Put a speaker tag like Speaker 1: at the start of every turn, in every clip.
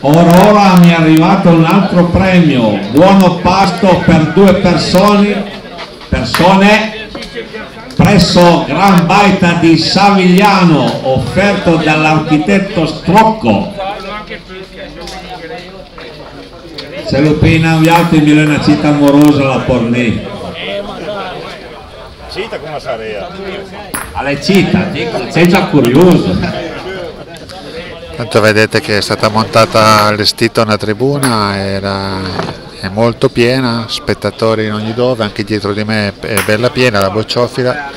Speaker 1: Ora mi è arrivato un altro premio, buono pasto per 2 persone presso Gran Baita di Savigliano, offerto dall'architetto Strocco. Se lo pena gli altri mi una città amorosa la pornì.
Speaker 2: Città come sarebbe?
Speaker 1: Alle città, sei già curioso.
Speaker 3: Tanto vedete che è stata montata allestita una tribuna, è molto piena, spettatori in ogni dove, anche dietro di me è bella piena la bocciofila.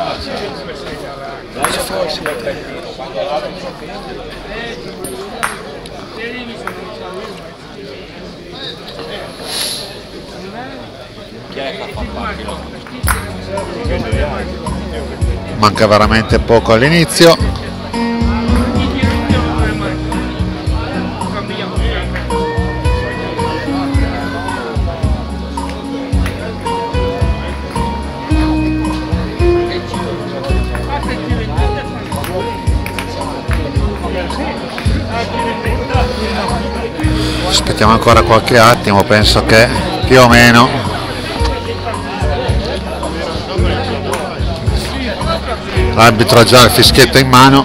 Speaker 3: Manca veramente poco all'inizio. Aspettiamo ancora qualche attimo, penso che più o meno l'arbitro ha già il fischietto in mano.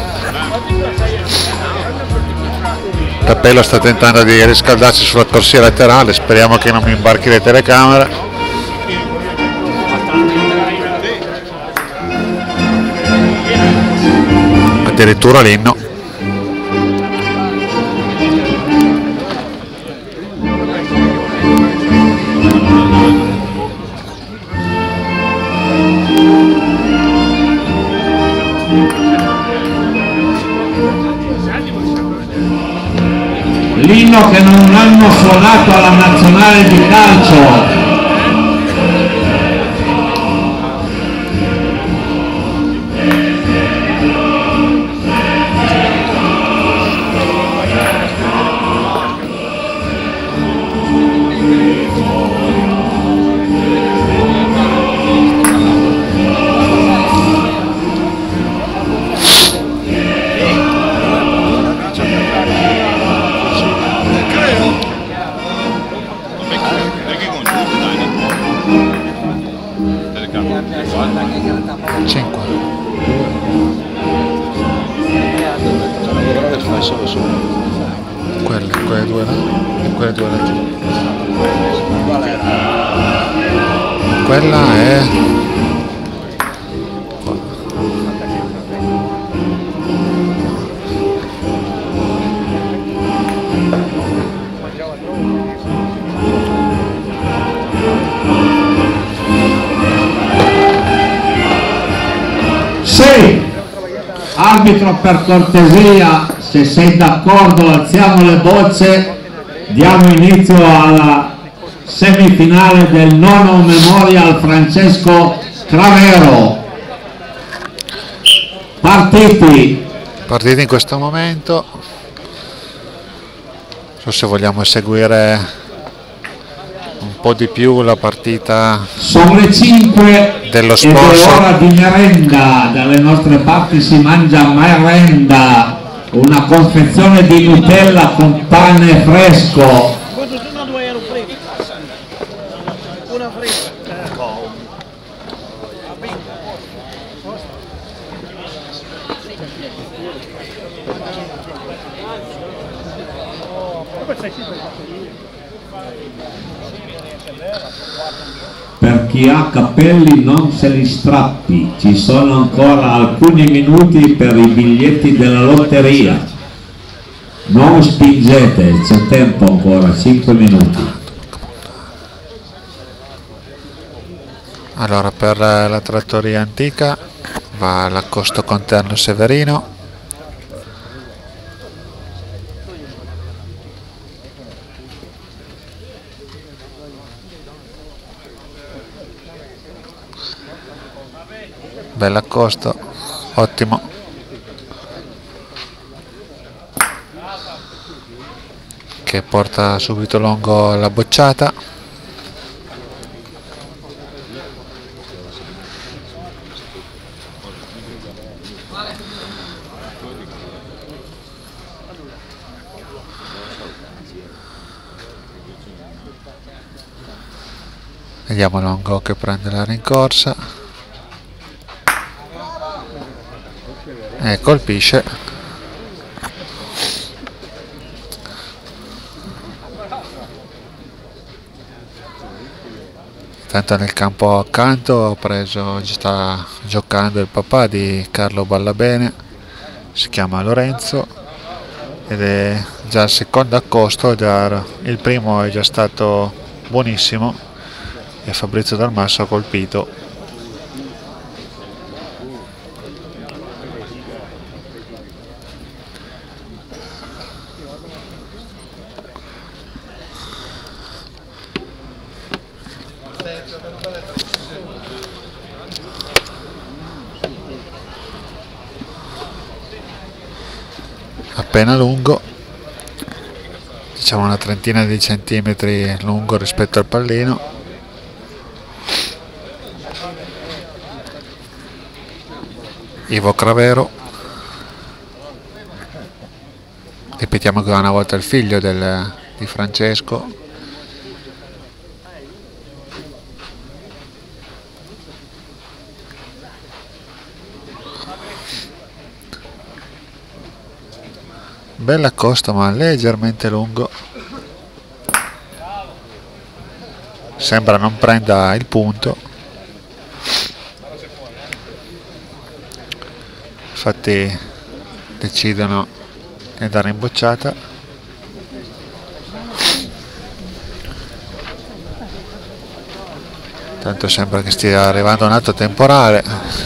Speaker 3: Cappello sta tentando di riscaldarsi sulla corsia laterale, speriamo che non mi imbarchi le telecamere. Addirittura l'inno.
Speaker 1: L'inno che non hanno suonato alla nazionale di calcio.
Speaker 3: Quelle due là e quelle due laggiù. Quella è
Speaker 1: sì. Arbitro, per cortesia, se sei d'accordo alziamo le bocce, diamo inizio alla semifinale del nono Memorial Francesco Cravero. Partiti
Speaker 3: in questo momento. Non so se vogliamo seguire un po' di più la partita.
Speaker 1: Sono le 5
Speaker 3: dello
Speaker 1: ed è ora di merenda. Dalle nostre parti si mangia merenda, una confezione di Nutella con pane fresco. Per chi ha capelli non se li strappi, ci sono ancora alcuni minuti per i biglietti della lotteria. Non spingete, c'è tempo ancora, 5 minuti.
Speaker 3: Allora, per la trattoria antica va l'accosto conterno Severino. Bell'accosto, ottimo. Che porta subito lungo la bocciata. Vediamo Longo che prende la rincorsa e colpisce. Tanto nel campo accanto sta giocando il papà di Carlo Ballabene, si chiama Lorenzo, ed è già il secondo accosto. Il primo è già stato buonissimo e Fabrizio Dal Masso ha colpito. Appena lungo, diciamo una trentina di centimetri lungo rispetto al pallino. Ivo Cravero, ripetiamo che una volta il figlio di Francesco. Bella costa ma leggermente lungo, sembra non prenda il punto, infatti decidono di andare in bocciata. Tanto sembra che stia arrivando un altro temporale.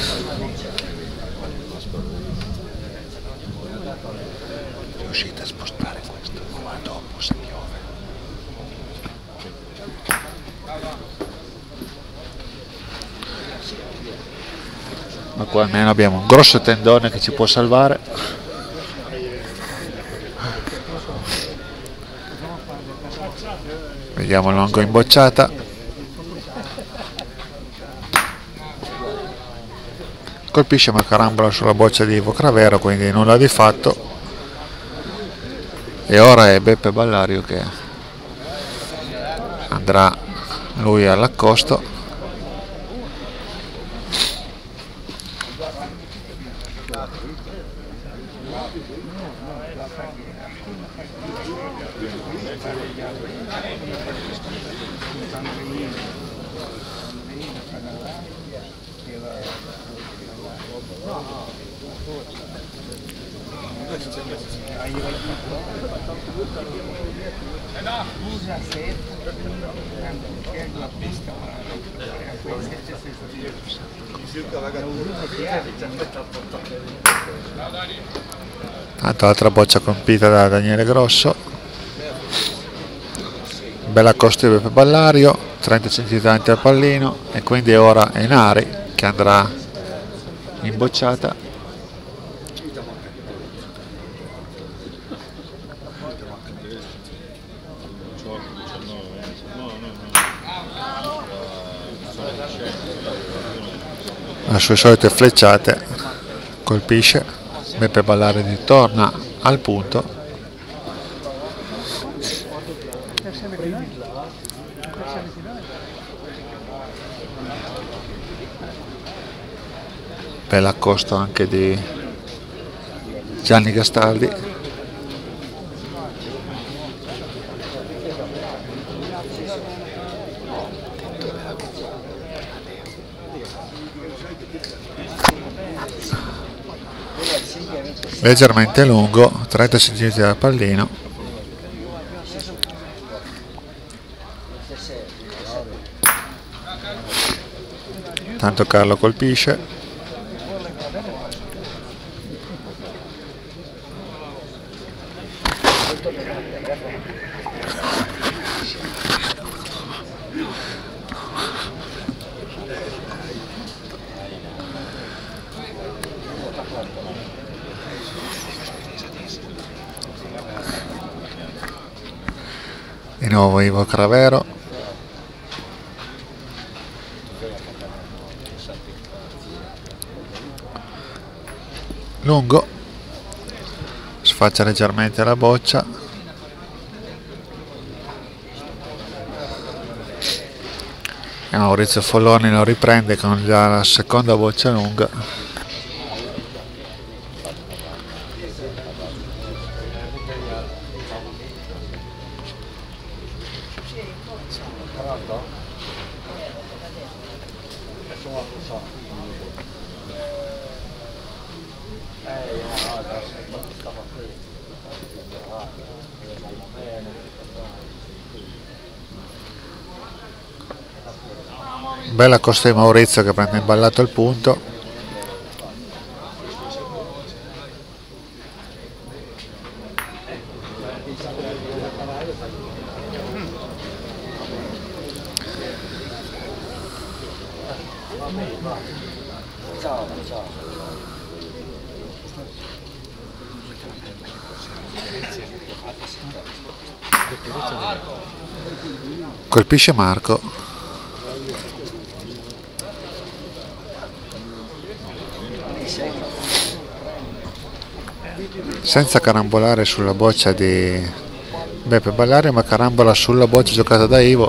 Speaker 3: Ma qua almeno abbiamo un grosso tendone che ci può salvare. Vediamo Longo in bocciata. Colpisce ma carambola sulla boccia di Ivo Cravero, quindi nulla di fatto. E ora è Beppe Ballario che andrà lui all'accosto. Tanto altra boccia colpita da Daniele Grosso. Bella costa di Beppe Ballario, 30 cm davanti al pallino, e quindi ora è Nari che andrà in bocciata. Le sue solite flecciate, colpisce. Beppe Ballario ritorna al punto. Bella accosto anche di Gianni Gastaldi. Leggermente lungo, 30 cm dal pallino. Tanto Carlo colpisce. Di nuovo Ivo Cravero. Lungo, sfaccia leggermente la boccia. e Maurizio Folloni lo riprende con già la seconda boccia lunga. Bella costa di Maurizio che prende imballato il punto. Colpisce Marco. Senza carambolare sulla boccia di Beppe Ballario, ma carambola sulla boccia giocata da Ivo.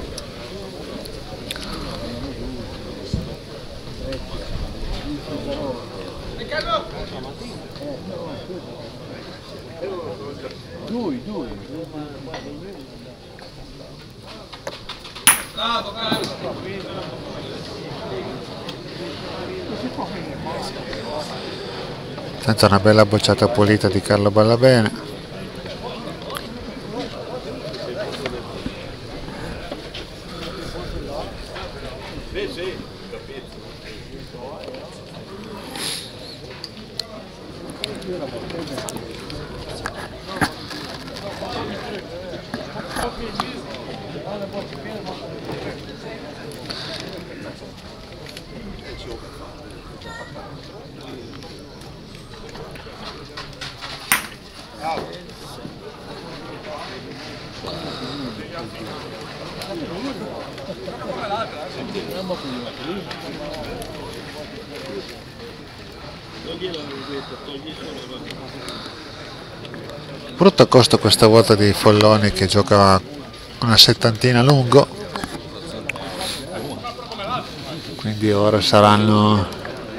Speaker 3: Tanto una bella bocciata pulita di Carlo Ballabene. Brutto costo questa volta di Folloni che gioca una settantina lungo, quindi ora saranno,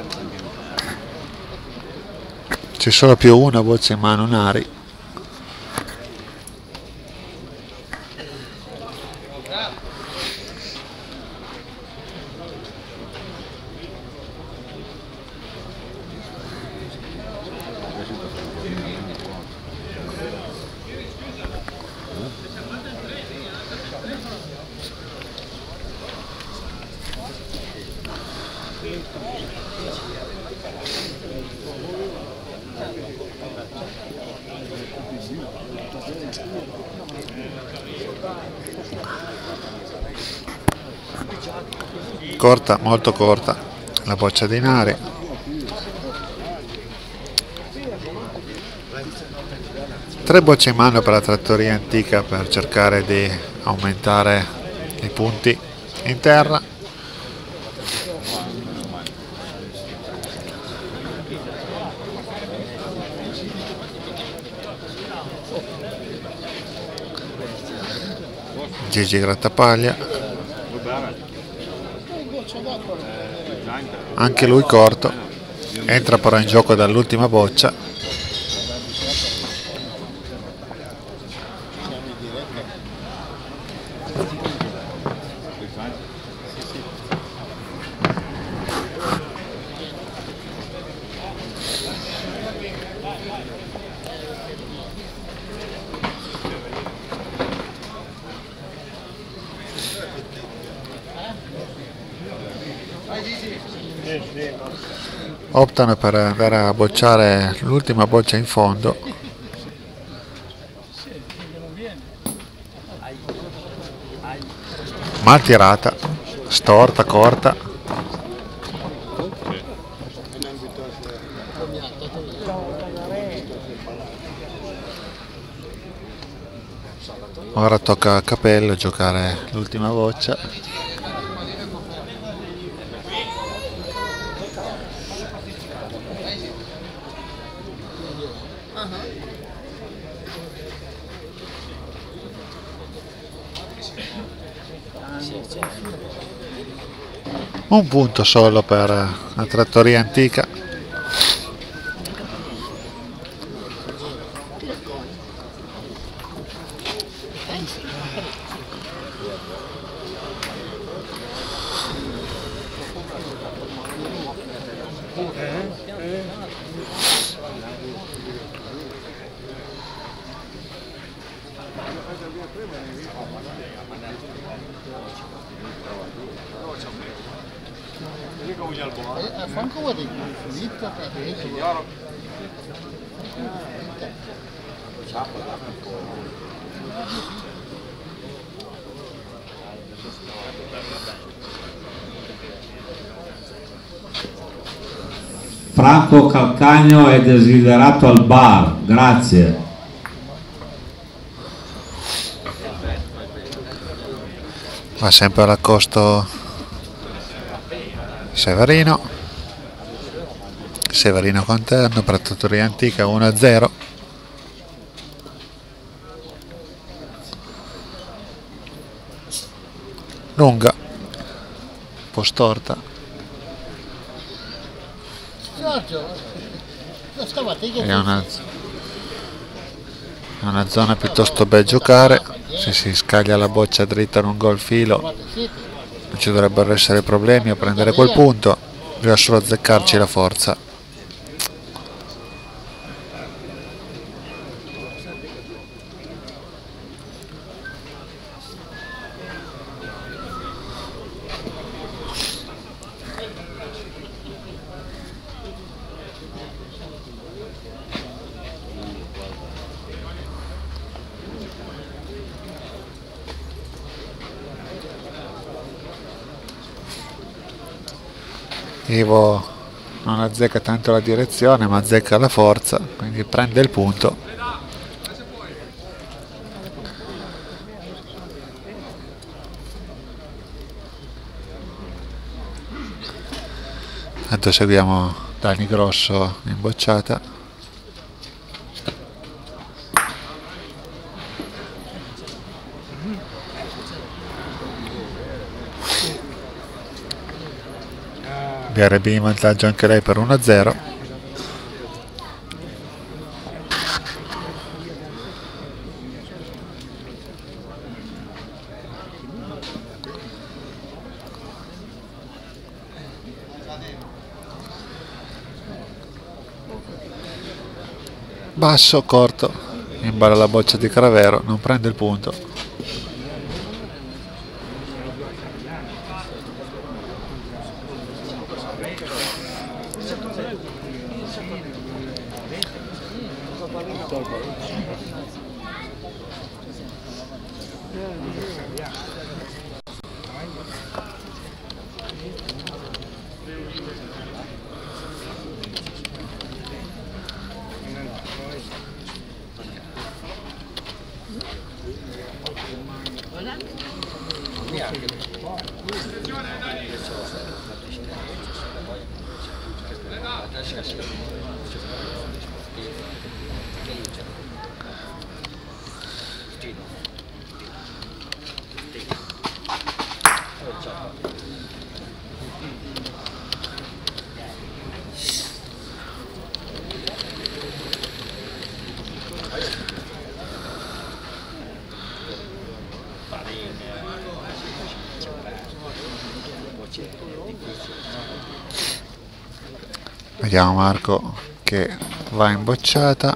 Speaker 3: c'è solo più una boccia in mano Nari. Corta, molto corta la boccia di Nari. Tre bocce in mano per la trattoria antica per cercare di aumentare i punti in terra. Gigi Grattapaglia, anche lui corto, entra però in gioco dall'ultima boccia. Optano per andare a bocciare l'ultima boccia in fondo. Mal tirata, storta, corta. Ora tocca a Capello giocare l'ultima boccia. Un punto solo per la trattoria antica.
Speaker 1: Franco Calcagno è desiderato al bar, grazie.
Speaker 3: Va sempre all'accosto Severino con terno per trattoria antica 1-0. Lunga, un po' storta. È una zona piuttosto bel giocare. Se si scaglia la boccia dritta lungo il filo non ci dovrebbero essere problemi a prendere quel punto, bisogna solo azzeccarci la forza. Ivo non azzecca tanto la direzione ma azzecca la forza, quindi prende il punto. Intanto seguiamo Dani Grosso in bocciata. BRB in vantaggio anche lei per 1-0. Basso, corto, imballa la boccia di Cravero, non prende il punto. Vediamo Marco che va in bocciata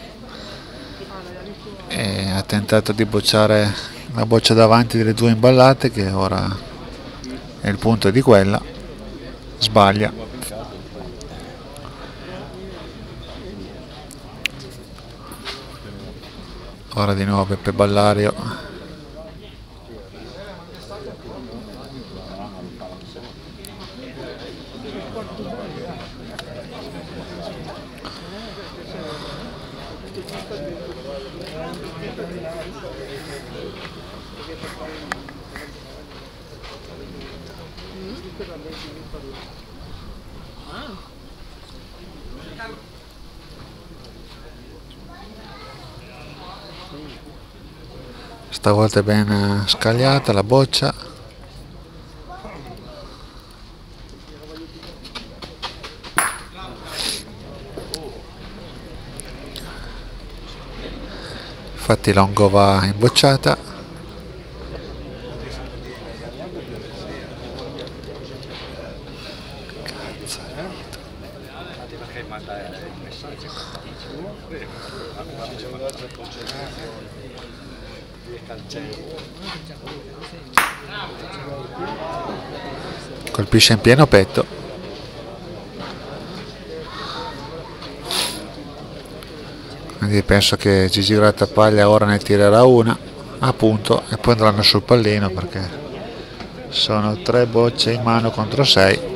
Speaker 3: e ha tentato di bocciare la boccia davanti delle due imballate, che ora è il punto di quella, sbaglia. Ora di nuovo Beppe Ballario. Stavolta è ben scagliata la boccia. Infatti Longo va in bocciata. Colpisce in pieno petto. Quindi penso che Gigi Grattapaglia ora ne tirerà una a punto e poi andranno sul pallino, perché sono 3 bocce in mano contro 6.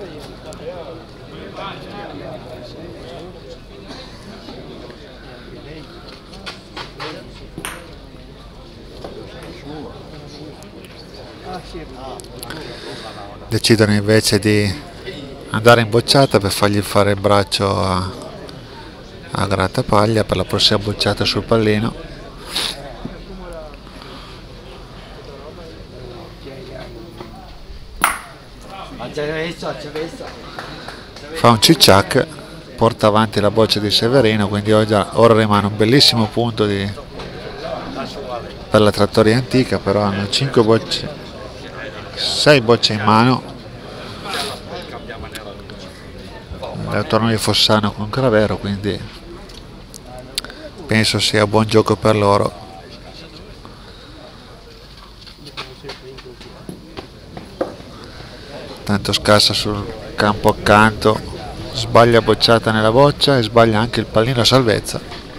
Speaker 3: Decidono invece di andare in bocciata per fargli fare il braccio a Grattapaglia per la prossima bocciata sul pallino. Fa un cicciac, porta avanti la boccia di Severino, quindi ora rimane un bellissimo punto per la trattoria antica, però hanno 5 bocce, 6 bocce in mano. L'autonomo di Fossano con Cravero, quindi penso sia buon gioco per loro. Tanto scassa sul campo accanto, sbaglia bocciata nella boccia e sbaglia anche il pallino a salvezza.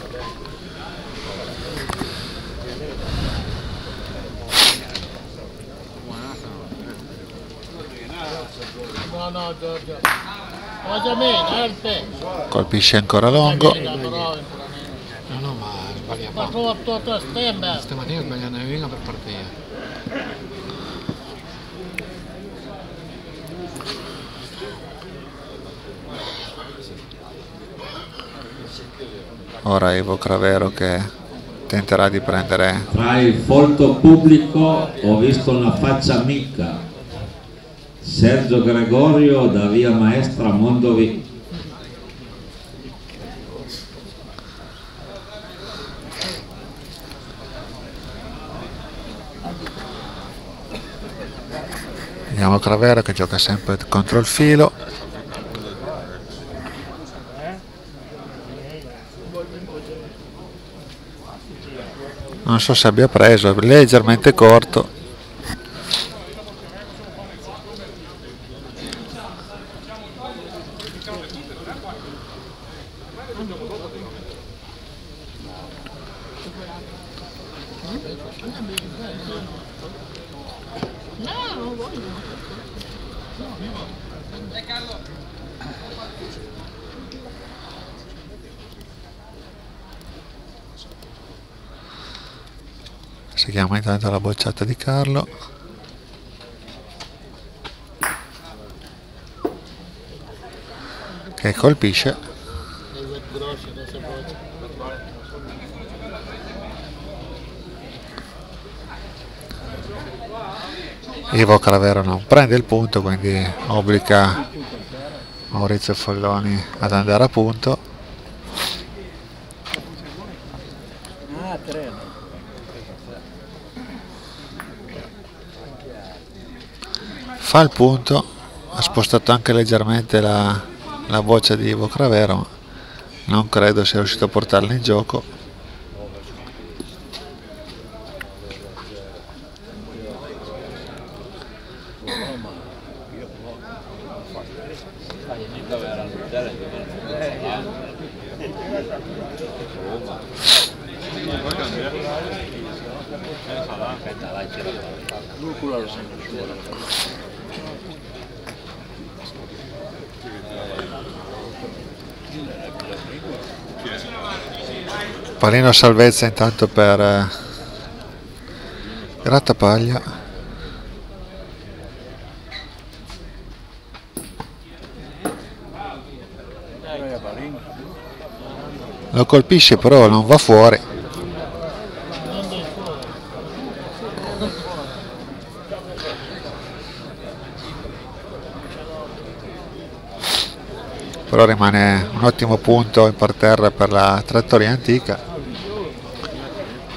Speaker 3: Colpisce ancora Longo.
Speaker 2: No, ma sbagliamo. Stamattina sbagliando una per partire.
Speaker 3: Ora Ivo Cravero che tenterà di prendere.
Speaker 1: Tra il folto pubblico ho visto una faccia amica. Sergio Gregorio da via Maestra Mondovì.
Speaker 3: Vediamo Cravero che gioca sempre contro il filo. Non so se abbia preso, è leggermente corto. Si chiama intanto la bocciata di Carlo. Che colpisce. Ivo Cravero non prende il punto, quindi obbliga Maurizio Folloni ad andare a punto. Fa il punto, ha spostato anche leggermente la boccia di Ivo Cravero, ma non credo sia riuscito a portarla in gioco. Pallino salvezza intanto per Grattapaglia. Lo colpisce, però non va fuori. Però rimane un ottimo punto in parterre per la trattoria antica.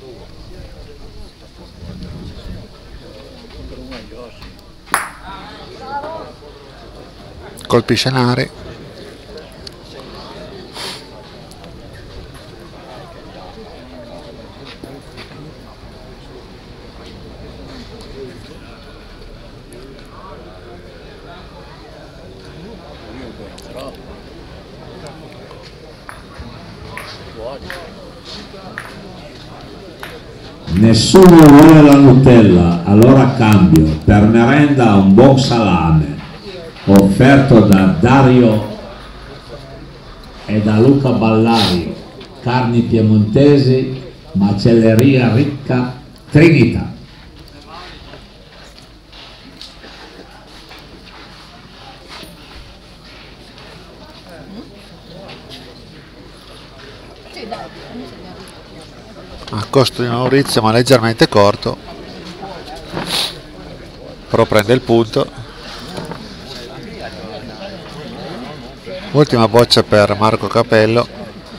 Speaker 3: Colpisce Nari.
Speaker 1: Nessuno vuole la Nutella, allora cambio. Per merenda un buon salame offerto da Dario e da Luca Ballario. Carni piemontesi, macelleria ricca, Trinità.
Speaker 3: A costo di Maurizio, ma leggermente corto, però prende il punto. Ultima boccia per Marco Capello.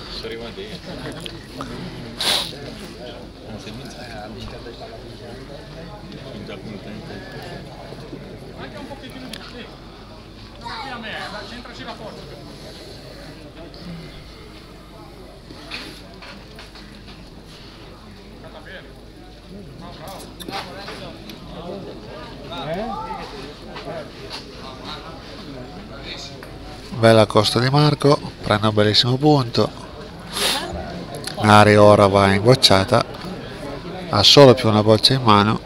Speaker 3: Bella costa di Marco, prende un bellissimo punto. Nari ora va in bocciata, ha solo più una boccia in mano.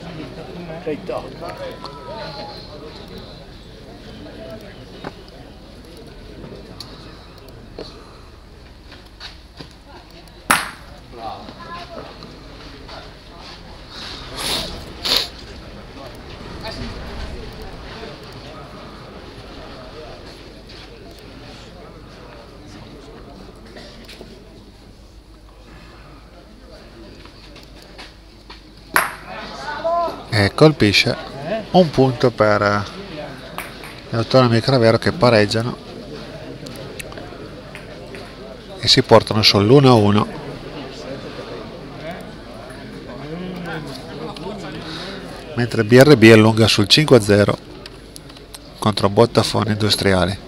Speaker 3: E colpisce. Un punto per gli autonomi Cravero che pareggiano e si portano sull'1-1. Mentre BRB allunga sul 5-0 contro Bottafone Industriali.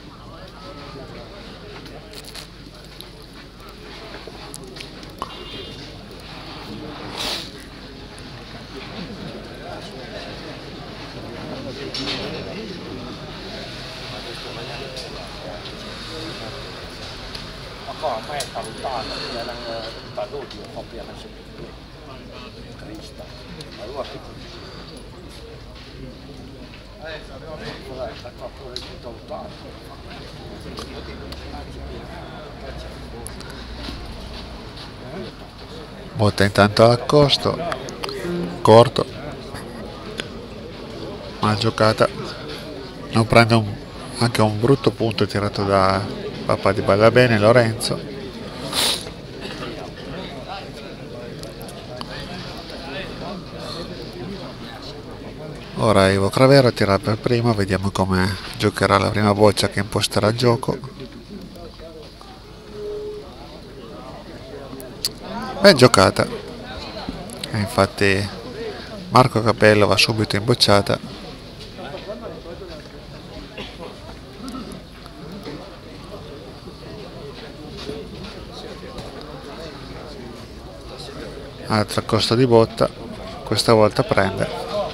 Speaker 3: Botta intanto all'accosto, corto, mal giocata, non prende anche un brutto punto tirato da papà di Ballabene, Lorenzo. Ora Ivo Cravero tira per prima, vediamo come giocherà la prima boccia che imposterà il gioco. Ben giocata, e infatti Marco Capello va subito in bocciata. Altra costa di botta, questa volta prende.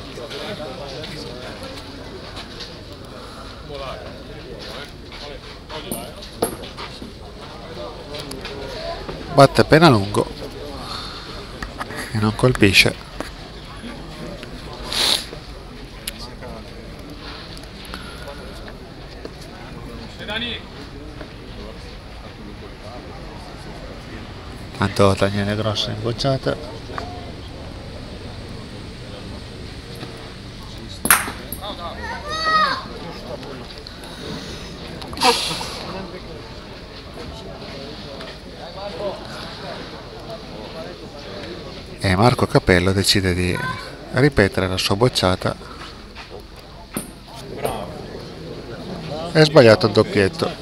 Speaker 3: Batte appena lungo e non colpisce. Tanto Daniele Grosso in bocciata. E Marco Capello decide di ripetere la sua bocciata. È sbagliato il doppietto.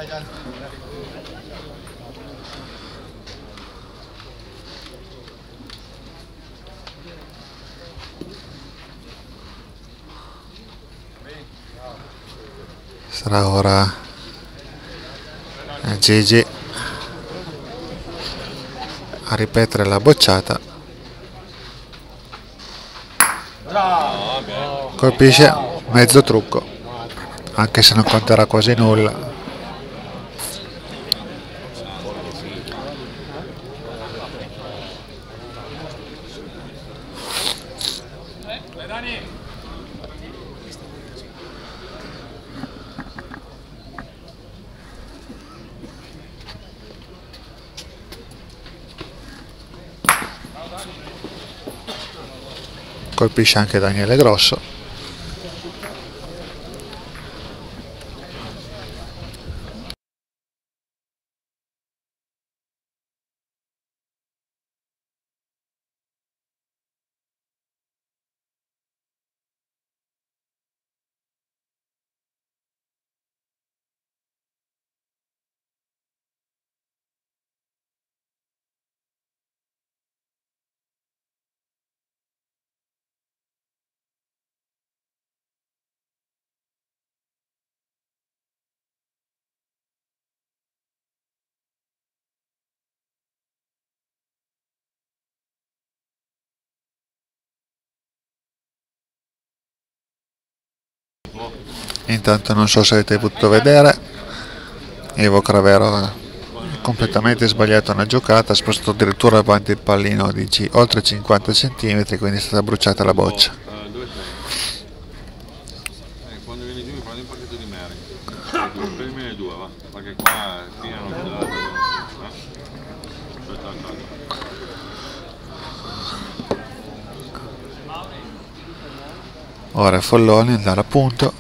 Speaker 3: Sarà ora Gigi a ripetere la bocciata. Colpisce mezzo trucco, anche se non conterà quasi nulla. Colpisce anche Daniele Grosso. Intanto non so se avete potuto vedere, Evo Cravero ha completamente sbagliato una giocata, ha spostato addirittura avanti il pallino di oltre 50 cm, quindi è stata bruciata la boccia.
Speaker 4: Quando vieni giù mi prendi un pacchetto di merda, prendimene due, va, perché qua finano
Speaker 3: Ora Folloni andare a punto.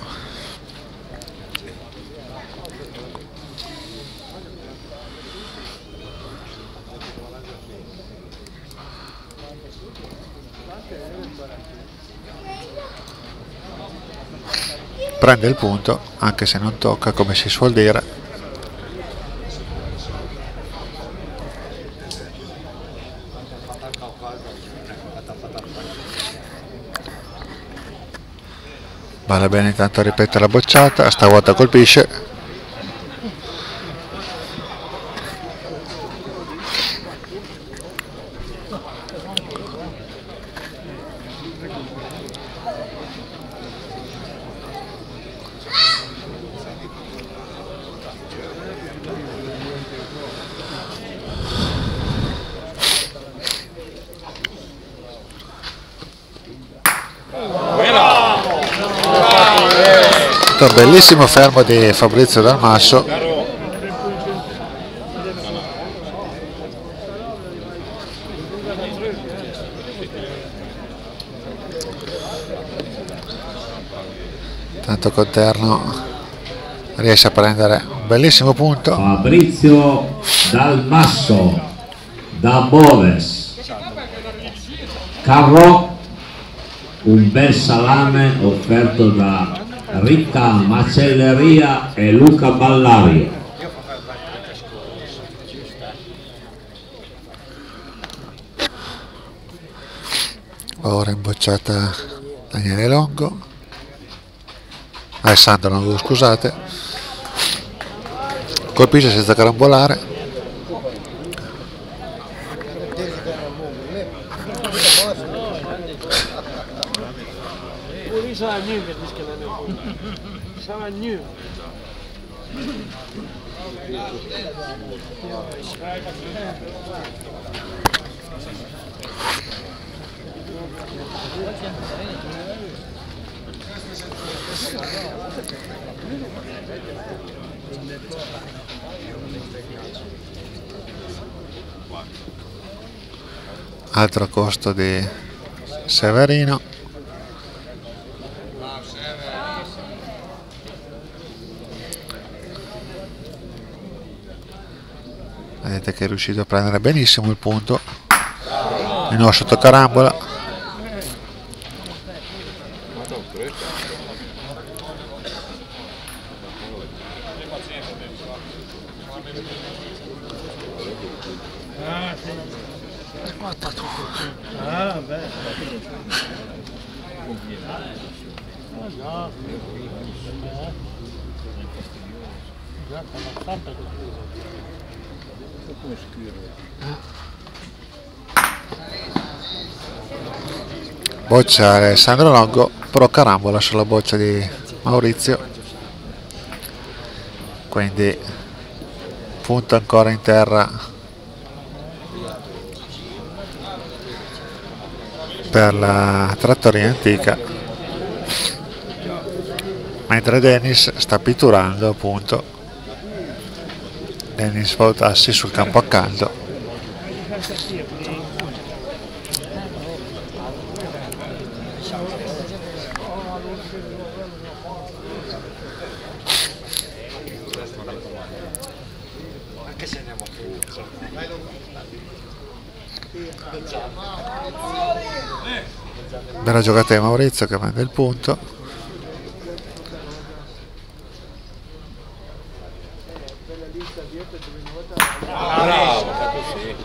Speaker 3: Prende il punto, anche se non tocca, come si suol dire. Vale bene, intanto ripete la bocciata, stavolta colpisce. Bellissimo fermo di Fabrizio Dalmasso. Tanto Conterno riesce a prendere un bellissimo punto.
Speaker 1: Fabrizio Dalmasso da Boves. Carro, un bel salame offerto da Ricca Macelleria e Luca Ballario.
Speaker 3: Ora in bocciata Daniele Longo, Alessandro Longo, scusate, colpisce senza carambolare. Altro costo di Severino. Vedete che è riuscito a prendere benissimo il punto, di nuovo sotto carambola. Boccia Alessandro Longo, però carambola sulla boccia di Maurizio, quindi punto ancora in terra per la trattoria antica, mentre Dennis sta pitturando, appunto. Dennis Pautassi sul campo accanto. Bella giocata di Maurizio che prende il punto.
Speaker 4: Bravo, sì.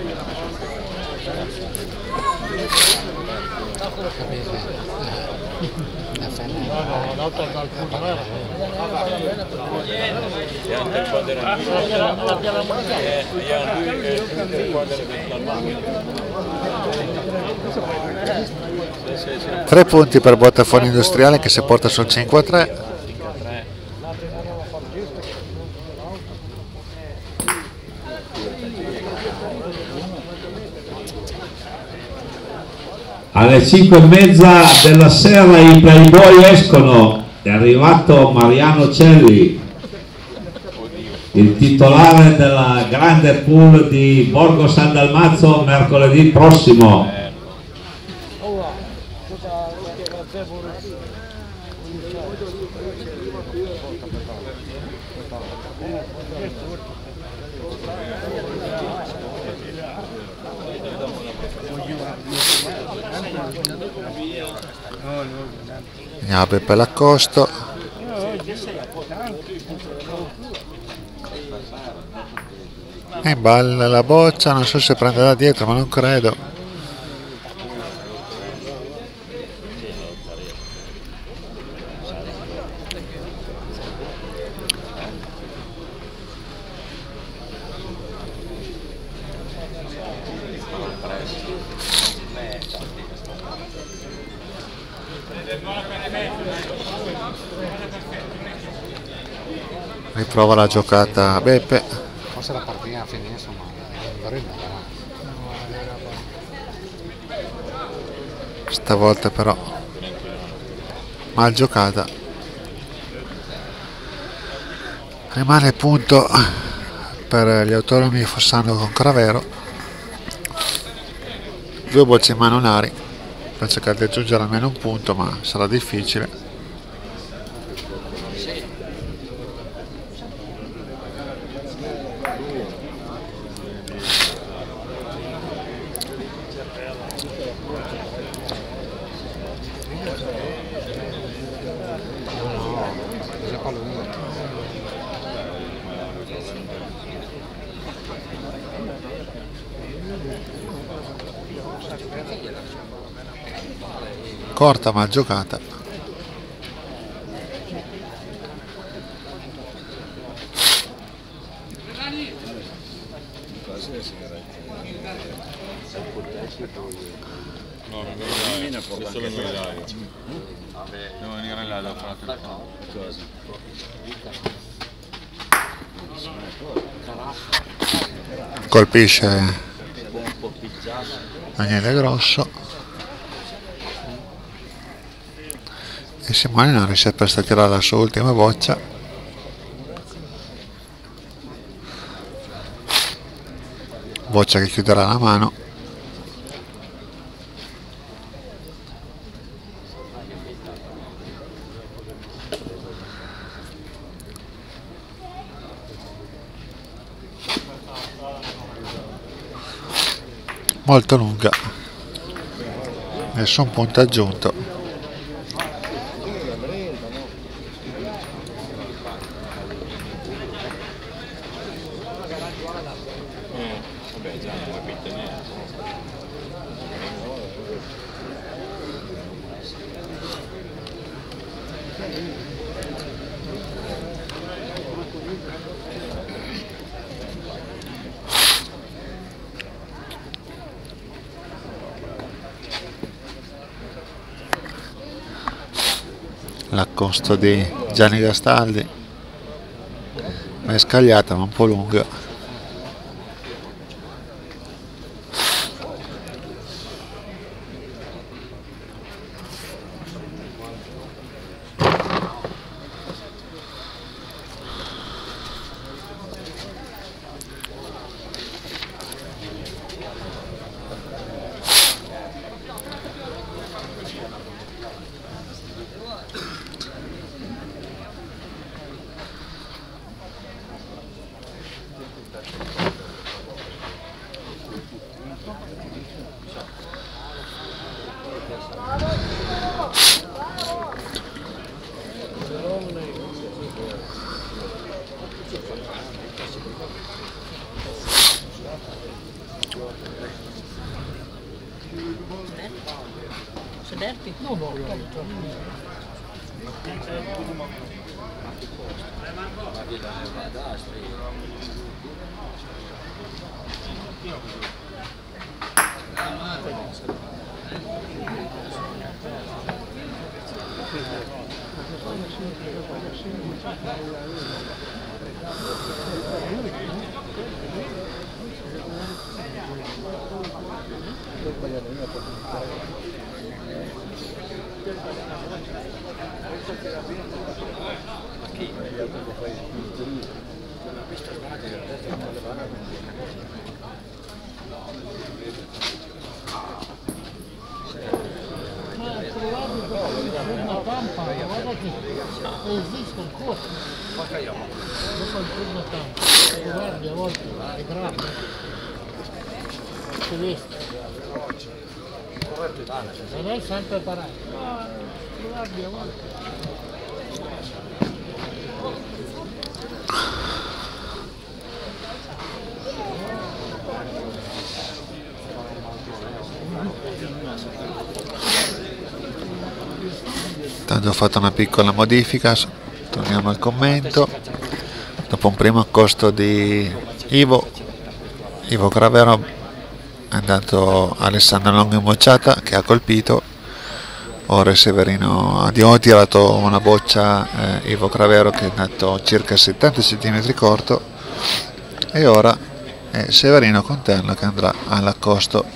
Speaker 3: Tre punti per Botafogo Industriale che si porta sul 5-3.
Speaker 1: Alle 5:30 della sera i Playboy escono, è arrivato Mariano Celli, il titolare della grande pool di Borgo San Dalmazzo mercoledì prossimo.
Speaker 3: Andiamo a Beppe Laccosto. E imballa la boccia, non so se prende da dietro, ma non credo. Riprova la giocata Beppe.
Speaker 2: Forse la partita finita, insomma,
Speaker 3: Stavolta però mal giocata. Rimane punto per gli autonomi Fossano con Cravero. Due bocce in mano Nari per cercare di aggiungere almeno un punto, ma sarà difficile. Corta mal giocata.
Speaker 4: No, non venire solo in orario. Devo venire là da fare la
Speaker 3: Colpisce Daniele Grosso e Simone non riesce a tirare la sua ultima boccia. Boccia che chiuderà la mano. Molto lunga, nessun punto aggiunto. L'accosto di Gianni Gastaldi è scagliata ma un po' lunga.
Speaker 5: Sederti? No, no, esiste ancora. Dopo il turno tanto, guardi a volte è grave. Si veste. E lei sempre parato. Guardi a volte.
Speaker 3: Tanto ho fatto una piccola modifica, torniamo al commento. Dopo un primo accosto di Ivo Gravero è andato Alessandro Longo in bocciata che ha colpito. Ora Severino ha tirato una boccia Ivo Gravero che è andato circa 70 cm corto, e ora è Severino Conterno che andrà all'accosto.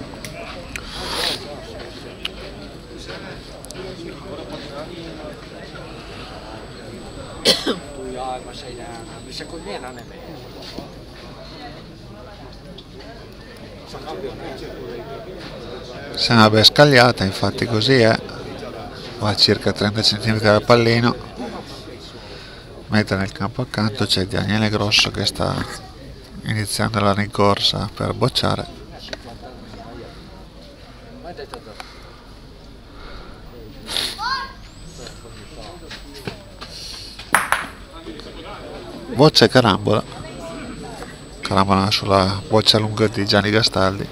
Speaker 3: Sembra ben scagliata, infatti così è, va a circa 30 cm dal pallino, mentre nel campo accanto c'è Daniele Grosso che sta iniziando la rincorsa per bocciare. Boccia e carambola sulla boccia lunga di Gianni Gastaldi.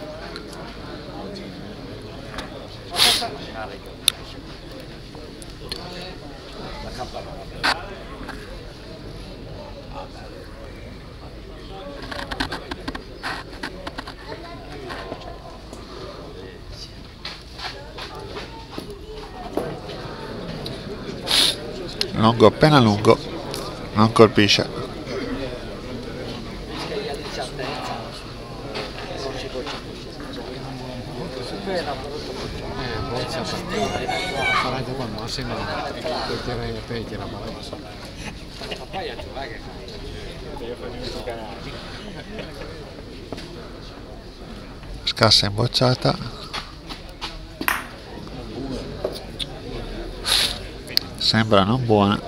Speaker 3: Longo appena lungo, non colpisce.
Speaker 2: Farà qua al massimo perché la balanza.
Speaker 3: Scassa in bocciata. Sembra non buona.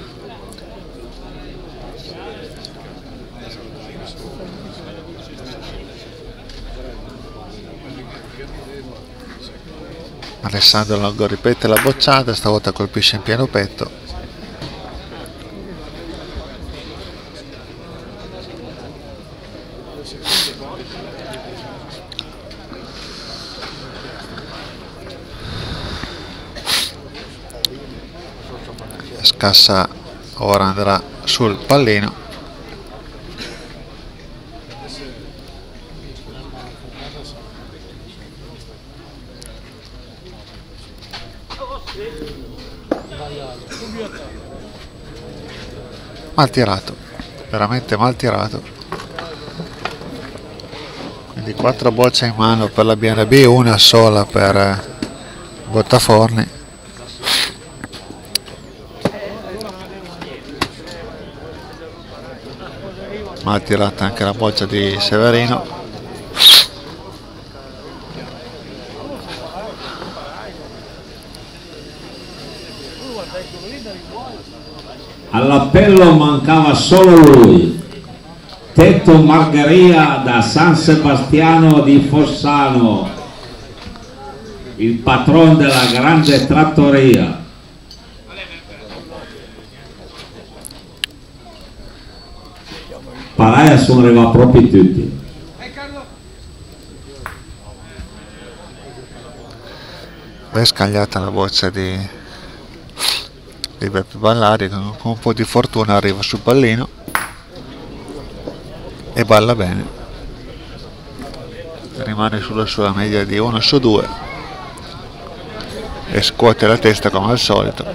Speaker 3: Alessandro Longo ripete la bocciata, stavolta colpisce in pieno petto. Scassa ora andrà sul pallino. Mal tirato, veramente mal tirato. Quindi 4 bocce in mano per la BNB, una sola per Botaforni. Mal tirata anche la boccia di Severino.
Speaker 1: All'appello mancava solo lui, Tetto Margheria da San Sebastiano di Fossano, il patron della grande trattoria. Paraia sono arrivati proprio tutti.
Speaker 3: È scagliata la boccia di Beppe Ballari, con un po' di fortuna arriva sul pallino e balla bene, rimane sulla sua media di 1 su 2 e scuote la testa come al solito.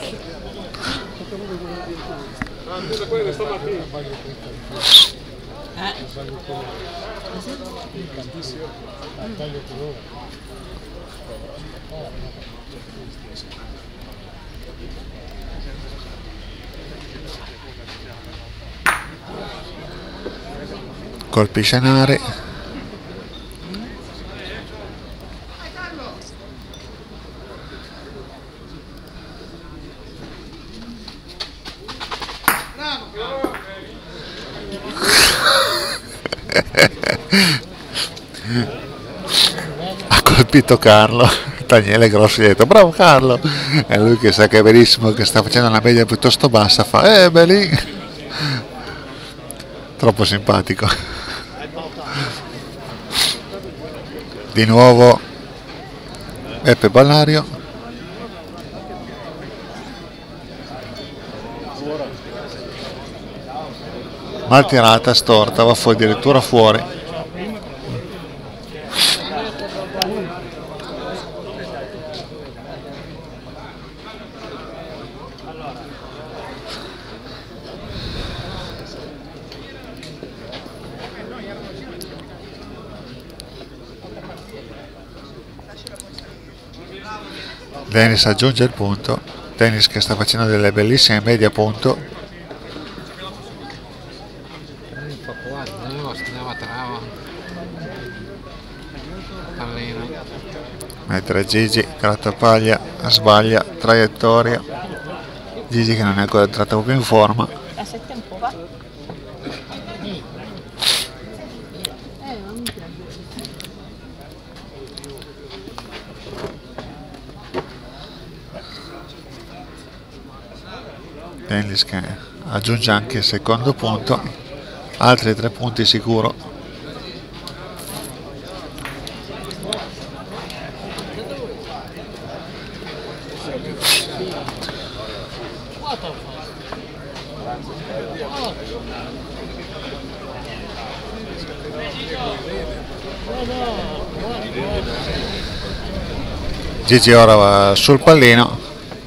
Speaker 3: Colpisce Nari. Ha colpito Carlo. Daniele Grossi ha detto bravo Carlo, e lui che sa che è verissimo, che sta facendo una media piuttosto bassa, fa beh lì, troppo simpatico. Di nuovo Beppe Ballario. Mal tirata, storta, va fuori, addirittura fuori. Dennis aggiunge il punto. Dennis che sta facendo delle bellissime medie a punto. Mentre Gigi grattapaglia, sbaglia, traiettoria. Gigi che non è ancora entrato proprio in forma. Dennis che aggiunge anche il secondo punto, altri 3 punti sicuro. Gigi ora va sul pallino.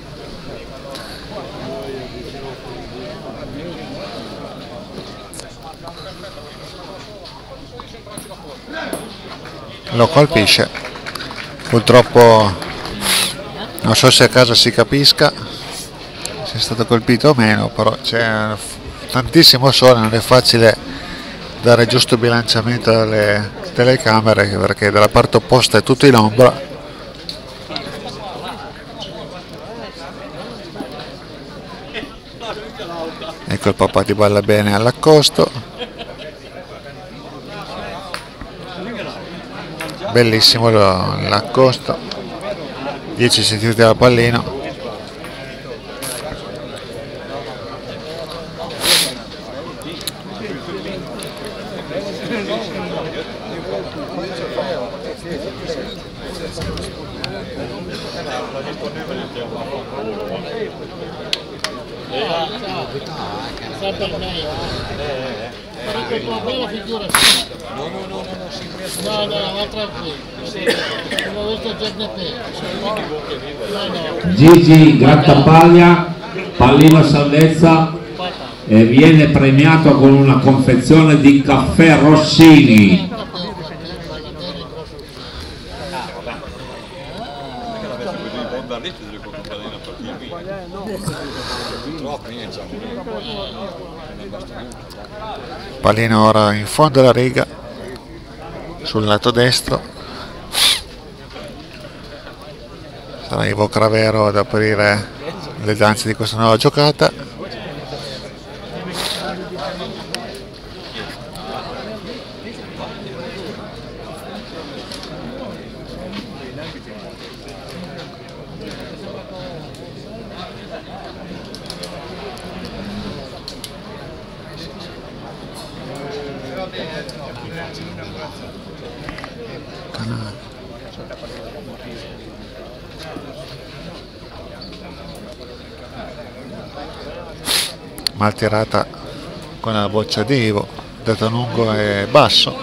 Speaker 3: Lo colpisce, purtroppo non so se a casa si capisca se è stato colpito o meno, però c'è tantissimo sole, non è facile dare giusto bilanciamento alle telecamere perché dalla parte opposta è tutto in ombra. Ecco il papà ti balla bene all'accosto. Bellissimo l'accosto, 10 cm dal pallino.
Speaker 5: Sempre lei. Farete una bella figura. No, va tranquillo. Come questo GNP.
Speaker 1: Gigi Grattapaglia, pallino salvezza e viene premiato con una confezione di caffè Rossini.
Speaker 3: Pallino ora in fondo alla riga sul lato destro, sarà Ivo Cravero ad aprire le danze di questa nuova giocata. Mal tirata con la boccia di Ivo, dato lungo e basso.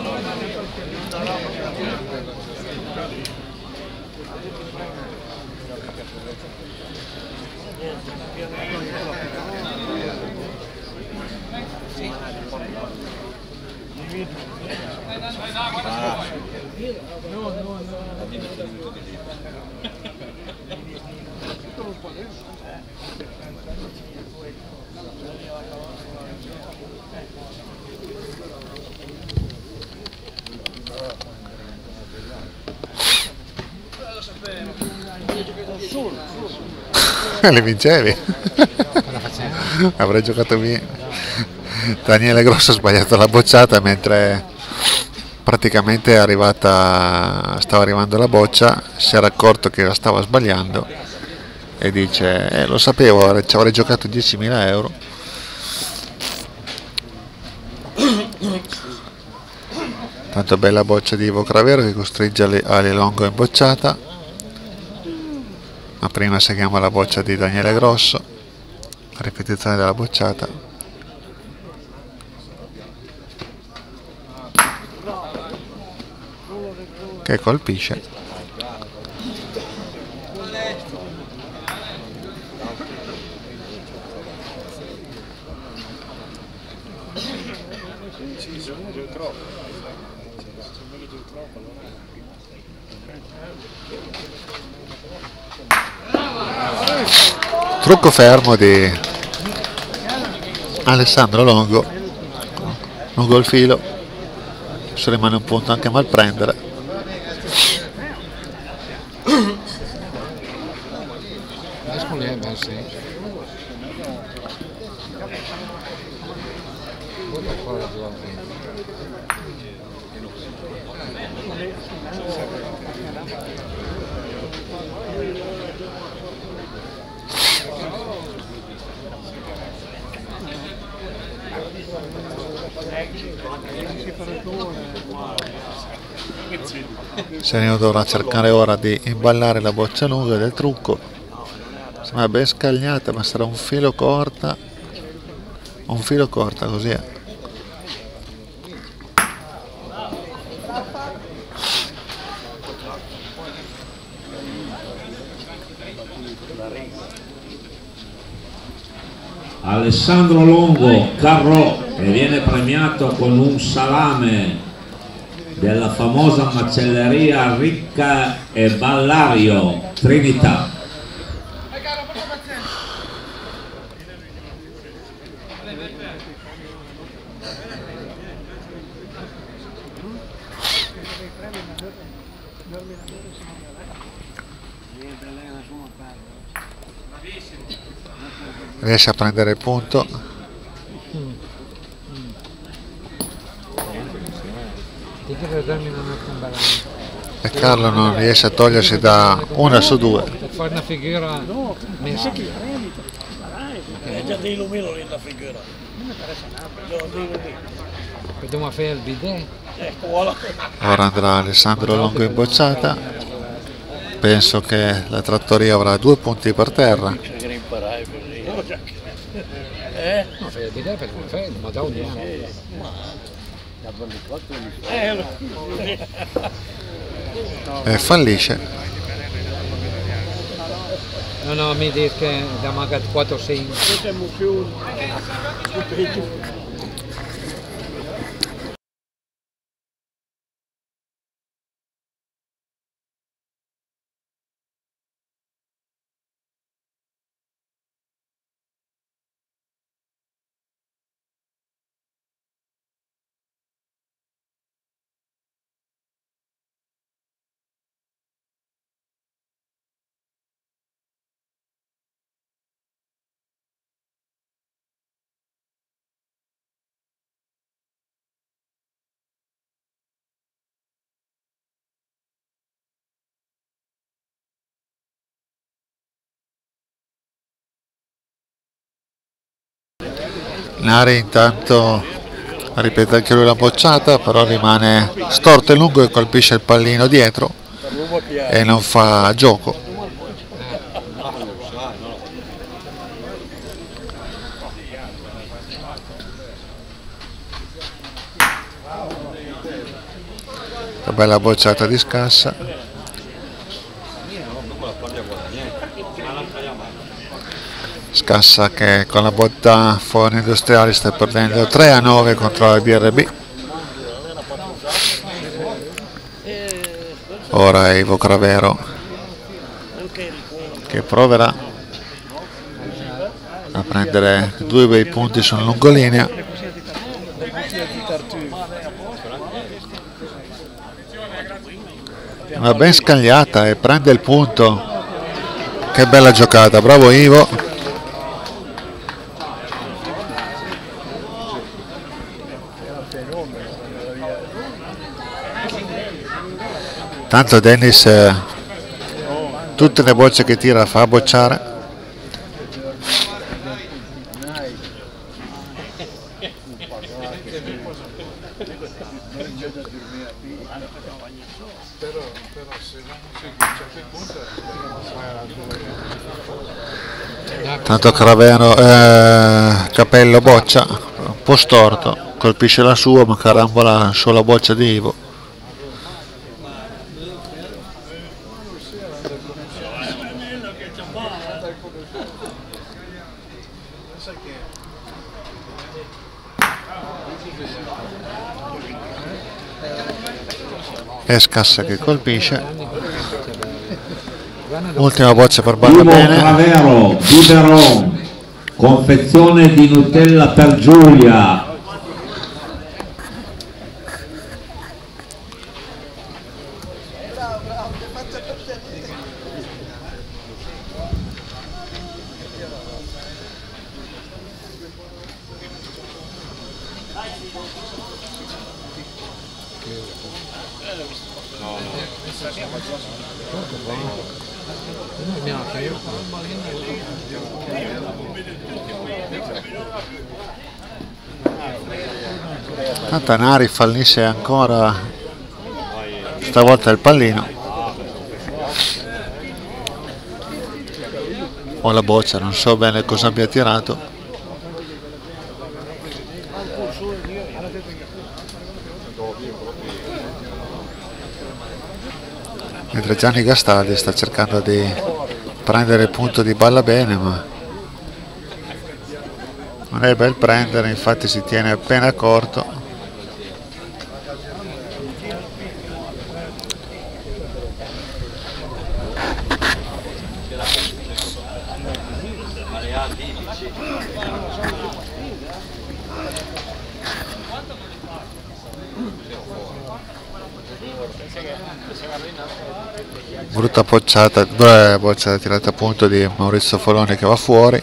Speaker 3: Le vincevi. Avrei giocato bene. Daniele Grosso ha sbagliato la bocciata mentre praticamente è arrivata, stava arrivando la boccia, si era accorto che la stava sbagliando e dice lo sapevo, ci avrei giocato 10.000 euro. Tanto bella boccia di Ivo Cravero che costringe Ali Longo in bocciata. Ma prima seguiamo la boccia di Daniele Grosso, la ripetizione della bocciata. Che colpisce. Trucco fermo di Alessandro Longo, lungo il filo, se rimane un punto anche mal prendere. Serino dovrà cercare ora di imballare la boccia lunga del trucco, sembra ben scagliata ma sarà un filo corta così è.
Speaker 1: Alessandro Longo, Carrò, e viene premiato con un salame della famosa macelleria Ricca e Ballario, Trinità.
Speaker 3: Riesce a prendere il punto. E Carlo non riesce a togliersi da 1 su 2.
Speaker 5: Per fare una figura messa.
Speaker 6: È già te illumino la figura.
Speaker 5: Dobbiamo fare il bidet.
Speaker 3: Ora andrà Alessandro Longo in bocciata. Penso che la trattoria avrà 2 punti per terra.
Speaker 5: No, fai il bidet perché non fai, ma da ogni anno.
Speaker 3: E fallisce.
Speaker 5: No, mi dice che da magari 4-6.
Speaker 3: Nari intanto ripete anche lui la bocciata, però rimane storto e lungo e colpisce il pallino dietro e non fa gioco. Una bella bocciata di Scassa. Scassa che con la botta Forni Industriali sta perdendo 3-9 contro la BRB. Ora è Ivo Cravero che proverà a prendere 2 bei punti sul lungolinea. Una ben scagliata e prende il punto. Che bella giocata, bravo Ivo. Tanto Dennis tutte le bocce che tira fa bocciare. Tanto Cravero, Capello boccia, un po' storto, colpisce la sua ma carambola sulla boccia di Ivo. È Scassa che colpisce. Ultima boccia per Balla
Speaker 1: Ivo
Speaker 3: Bene.
Speaker 1: Cravero, biberon, confezione di Nutella per Giulia.
Speaker 3: Nari fallisce ancora stavolta il pallino o la boccia, non so bene cosa abbia tirato. Mentre Gianni Gastaldi sta cercando di prendere il punto di Balla Bene, ma non è bel prendere, infatti si tiene appena corto. Brutta bocciata tirata a punto di Maurizio Foloni che va fuori.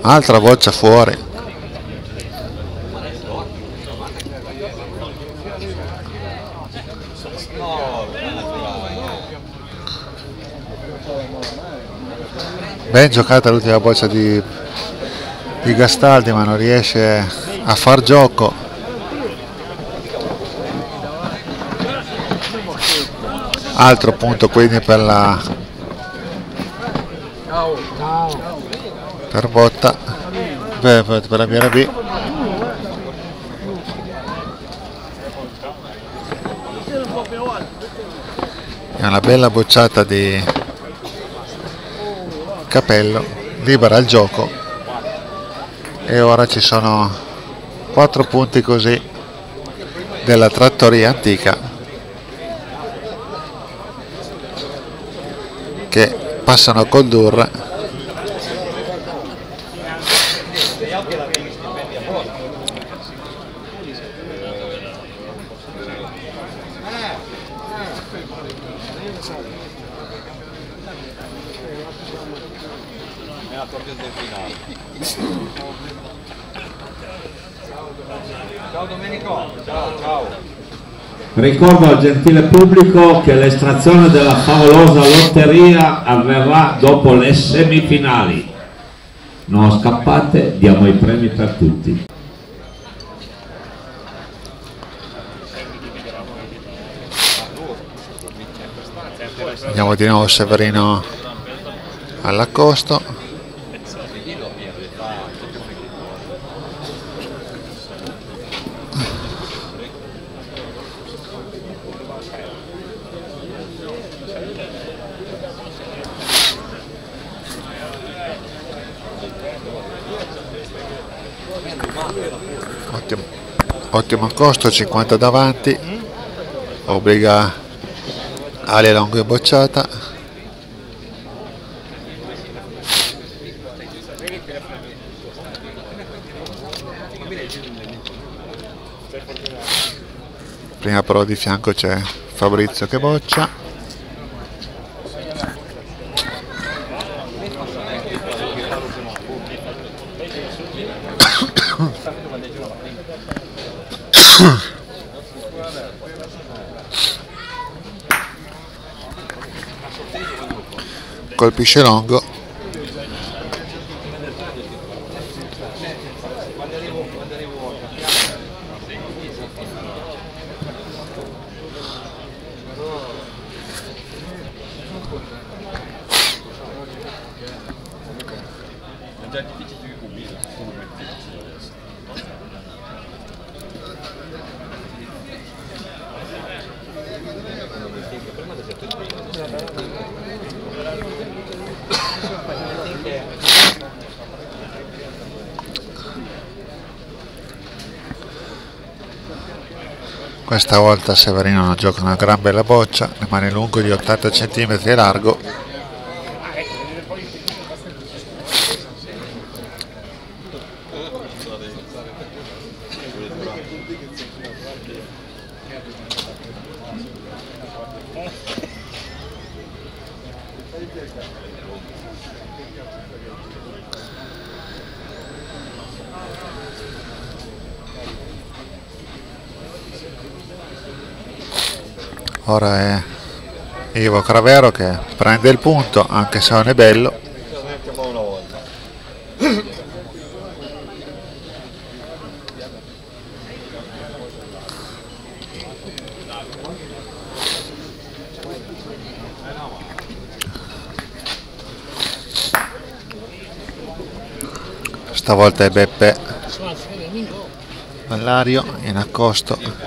Speaker 3: Altra boccia fuori. Ben giocata l'ultima boccia di Gastaldi, ma non riesce a far gioco. Altro punto quindi per Botta, per la BRB. È una bella bocciata di Capello, libera il gioco e ora ci sono 4 punti così della trattoria antica che passano a condurre.
Speaker 4: Ciao Domenico, ciao.
Speaker 1: Ricordo al gentile pubblico che l'estrazione della favolosa lotteria avverrà dopo le semifinali. Non scappate, diamo i premi per tutti.
Speaker 3: Vediamo di nuovo Severino all'accosto. Ottimo accosto, 50 davanti, obbliga Ali Longo in bocciata. Prima però di fianco c'è Fabrizio che boccia. Colpisce Longo. Questa volta Severino non gioca una gran bella boccia, rimane lungo di 80 cm e largo. Ora è Ivo Cravero che prende il punto, anche se non è bello. Stavolta è Beppe Bellario in accosto.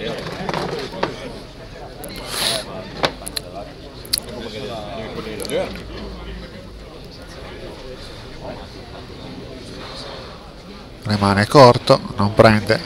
Speaker 3: Rimane corto, non prende.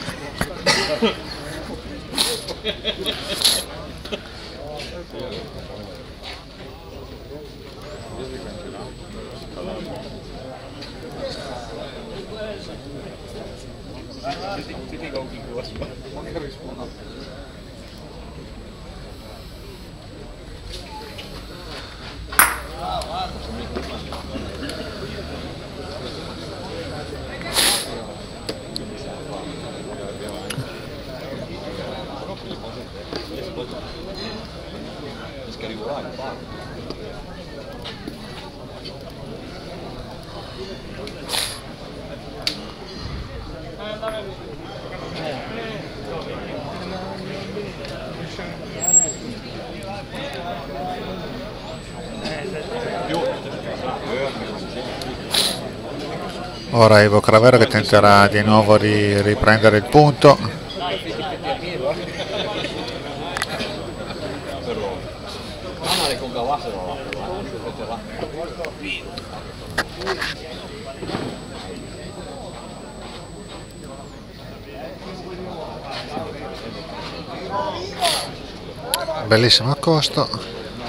Speaker 3: Ora Ivo Cravero che tenterà di nuovo di riprendere il punto. Bellissimo accosto.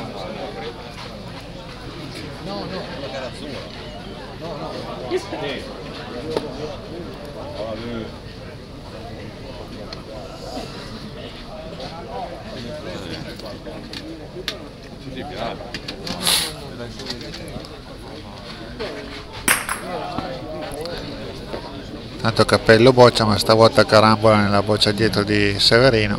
Speaker 3: Tanto Cappello boccia, ma stavolta carambola nella boccia dietro di Severino.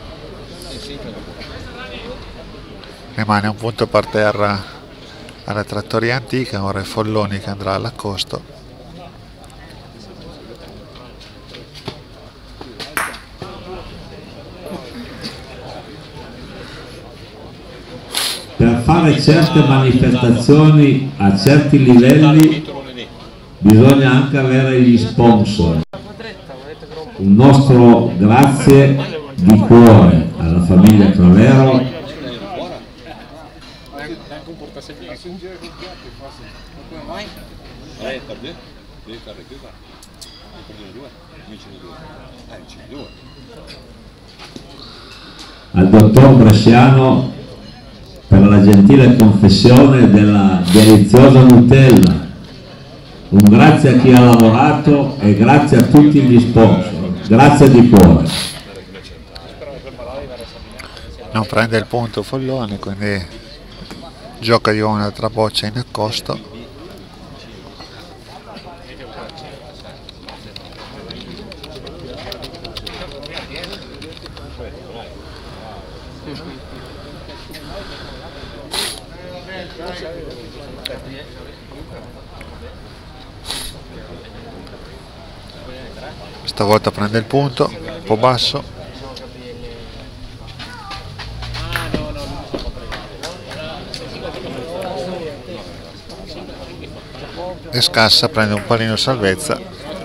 Speaker 3: Rimane un punto per terra alla trattoria antica. Ora è Folloni che andrà all'accosto.
Speaker 1: Per fare certe manifestazioni a certi livelli bisogna anche avere gli sponsor. Un nostro grazie di cuore alla famiglia Cravero. Al dottor Bresciano per la gentile confessione della deliziosa Nutella. Un grazie a chi ha lavorato e grazie a tutti gli sponsor. Grazie di cuore.
Speaker 3: Non prende il punto Folloni, quindi gioca di un'altra boccia in accosto. Stavolta prende il punto, un po' basso. E scassa, prende un pallino salvezza.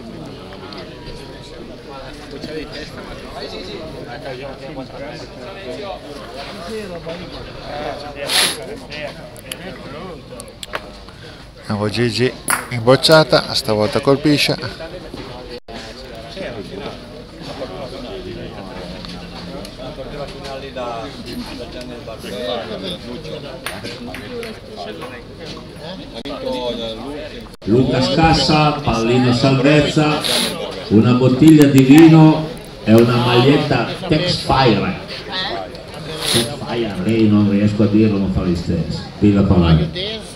Speaker 3: Nuovo Gigi in bocciata, stavolta colpisce.
Speaker 1: Luca scassa, pallino salvezza, una bottiglia di vino e una maglietta Texfire. Texfire, lei non riesco a dirlo, non fa gli stessi. Pilla parlare.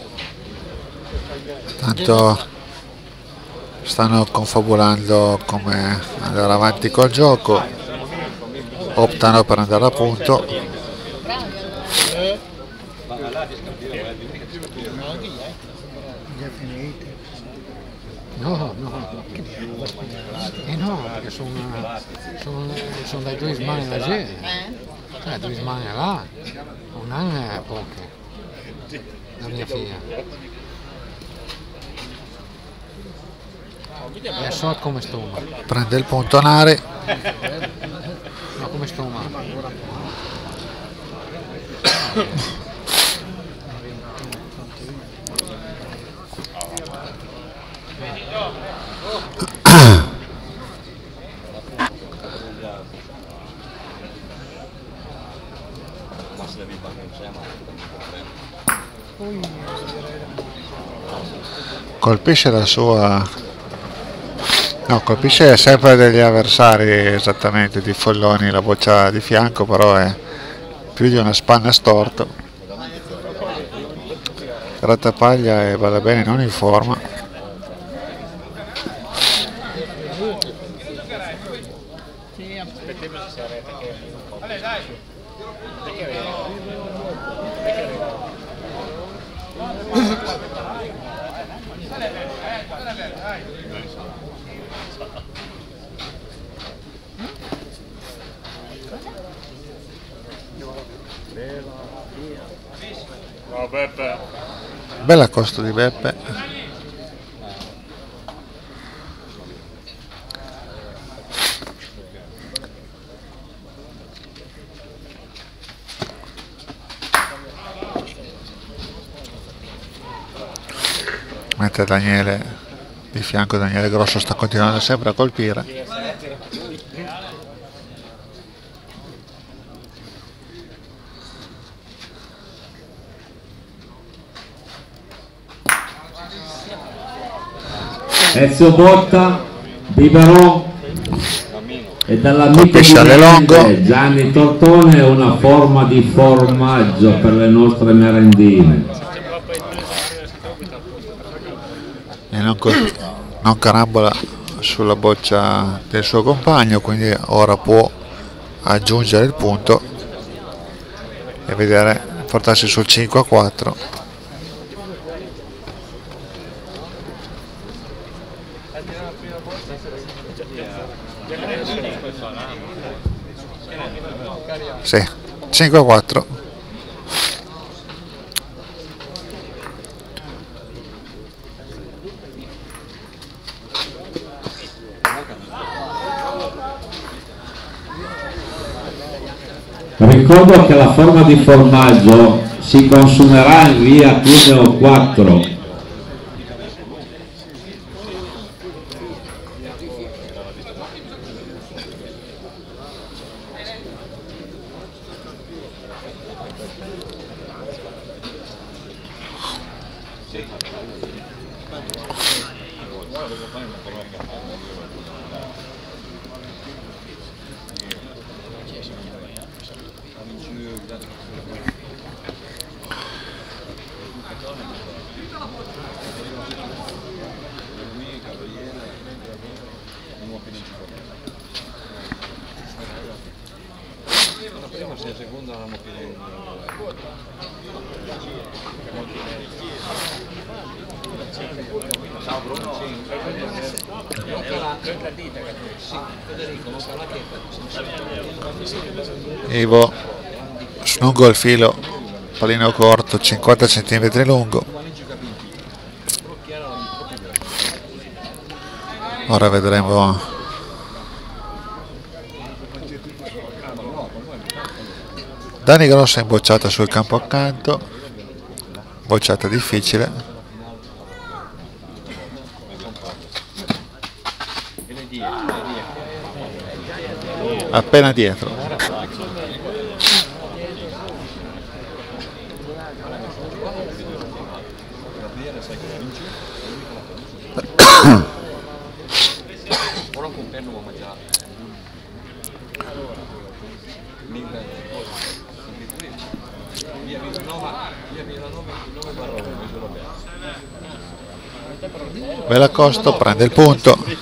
Speaker 3: Tanto stanno confabulando come andare avanti col gioco, optano per andare a punto.
Speaker 2: No, no, perché sono dai 2 settimane da gente. 2 settimane là, un anno è poco, la mia figlia. E so come sto.
Speaker 3: Prende il punto Nari.
Speaker 2: Ma come sto male?
Speaker 3: Colpisce la sua, no, colpisce sempre degli avversari esattamente di Folloni, la boccia di fianco, però è più di una spanna storto. Grattapaglia e balla bene, non in forma.
Speaker 5: Sì, aspettiamo se si arreta che
Speaker 3: Bella costo di Beppe. Mentre Daniele di fianco, Daniele Grosso sta continuando sempre a colpire.
Speaker 1: Ezio Botta, Biberon e dall'amico
Speaker 3: Colpisce
Speaker 1: di Gianni Tortone una forma di formaggio per le nostre merendine.
Speaker 3: E non carambola sulla boccia del suo compagno, quindi ora può aggiungere il punto e vedere, portarsi sul 5-4. Sì, 5-4.
Speaker 1: Ricordo che la forma di formaggio si consumerà in via Cuneo 4.
Speaker 3: Ivo snungo il filo, pallino corto, 50 cm lungo. Ora vedremo Dani Grossa in bocciata sul campo accanto, bocciata difficile. Appena dietro. Belacosto prende il punto.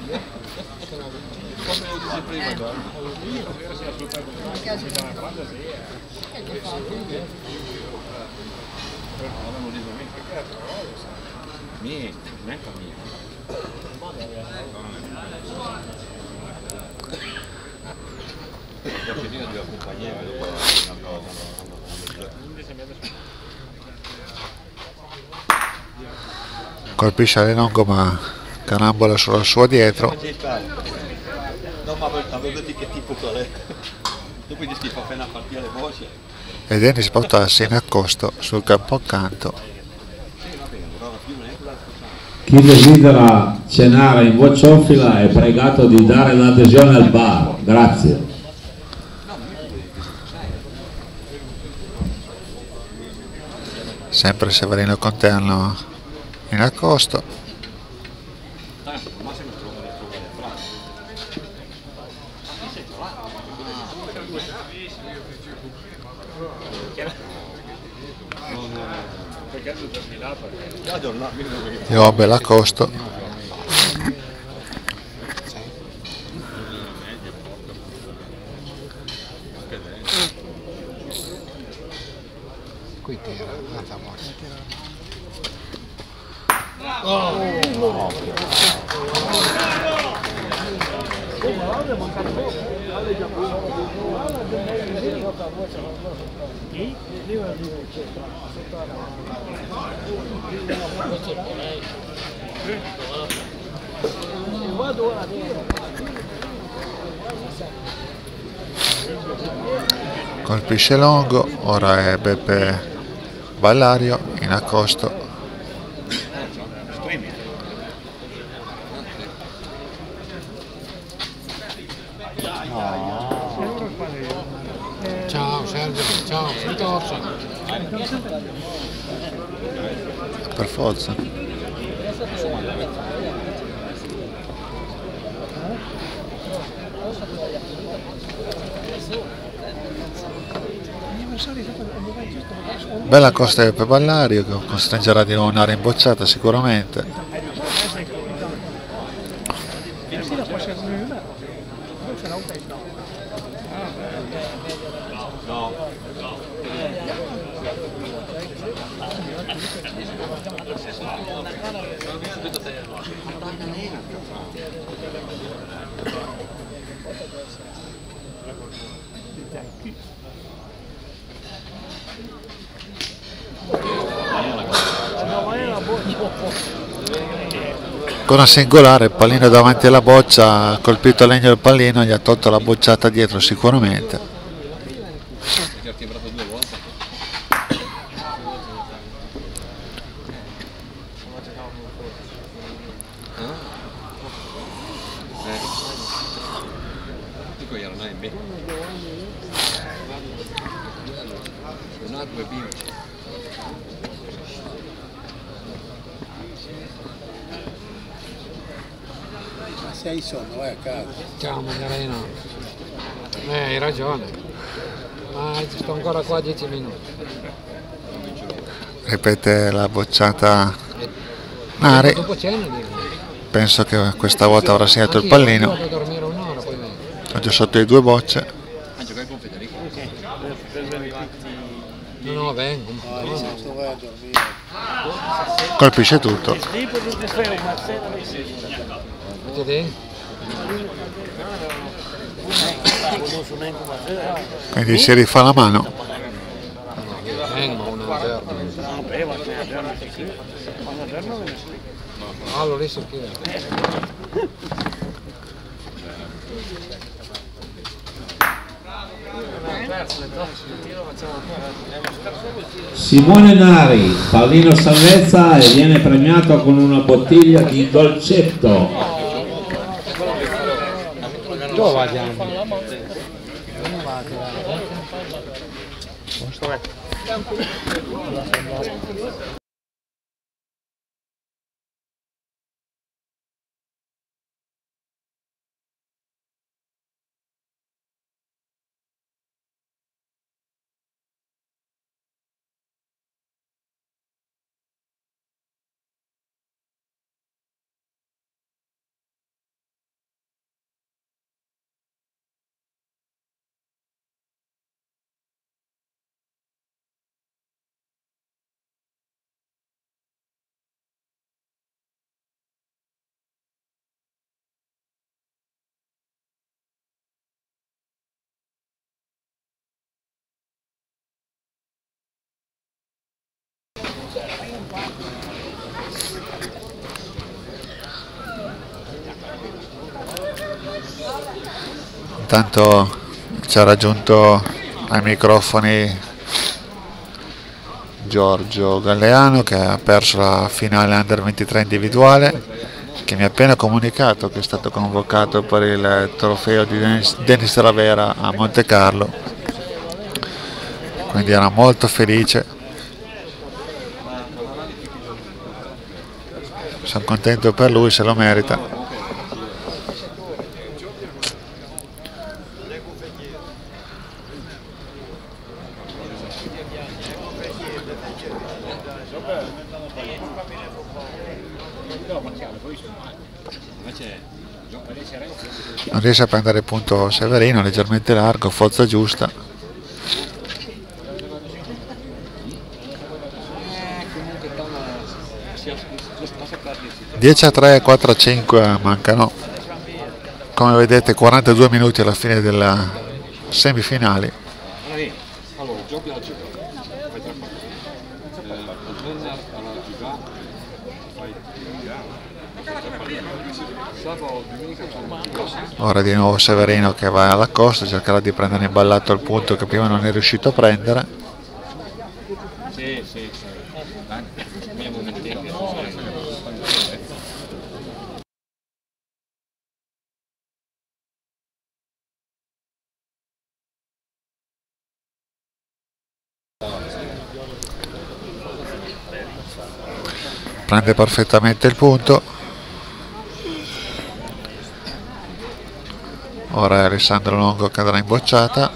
Speaker 3: Colpisce all'elongo ma carambola solo suo dietro. E Dennis portarsi in accosto sul campo accanto.
Speaker 1: Chi desidera cenare in bocciofila è pregato di dare l'adesione al bar. Grazie.
Speaker 3: Sempre Severino Conterno in accosto. Io Belacosto.
Speaker 2: tanta forza.
Speaker 3: Colpisce Longo, ora è Beppe Ballario in accosto.
Speaker 2: Ciao Sergio, ciao, Fritozzo.
Speaker 3: Per forza. Bella costa di Beppe Ballario che costringerà di nuovo un'area imbocciata sicuramente. Con una singolare, il pallino davanti alla boccia, ha colpito il legno del pallino, gli ha tolto la bocciata dietro sicuramente.
Speaker 5: Sei sonno, vai a casa.
Speaker 2: Ciao Magarena. Hai ragione. Ma sto ancora qua 10 minuti.
Speaker 3: Ripete la bocciata Nari.
Speaker 2: Dopo cena dico.
Speaker 3: Penso che questa volta avrà segnato il pallino.
Speaker 2: Vado a dormire un'ora poi vengo.
Speaker 3: Ho già sotto le due bocce.
Speaker 2: No, vengo.
Speaker 5: Adesso vai a dormire.
Speaker 3: Colpisce tutto.
Speaker 2: Vedi?
Speaker 3: Quindi si rifà la mano.
Speaker 2: Vengo una giorno. Allora lì si chiede.
Speaker 1: Simone Nari, pallino salvezza e viene premiato con una bottiglia di dolcetto.
Speaker 2: Dove vadiamo?
Speaker 3: Intanto ci ha raggiunto ai microfoni Giorgio Galleano, che ha perso la finale Under 23 individuale, che mi ha appena comunicato che è stato convocato per il trofeo di Denis Ravera a Monte Carlo, quindi era molto felice. Sono contento per lui, se lo merita. Non riesce a prendere il punto Severino, leggermente largo, forza giusta. 10-3, 4-5, mancano, come vedete, 42 minuti alla fine della semifinali. Ora di nuovo Severino che va alla costa, cercherà di prendere in ballato il punto che prima non è riuscito a prendere. Prende perfettamente il punto. Ora è Alessandro Longo che andrà in bocciata.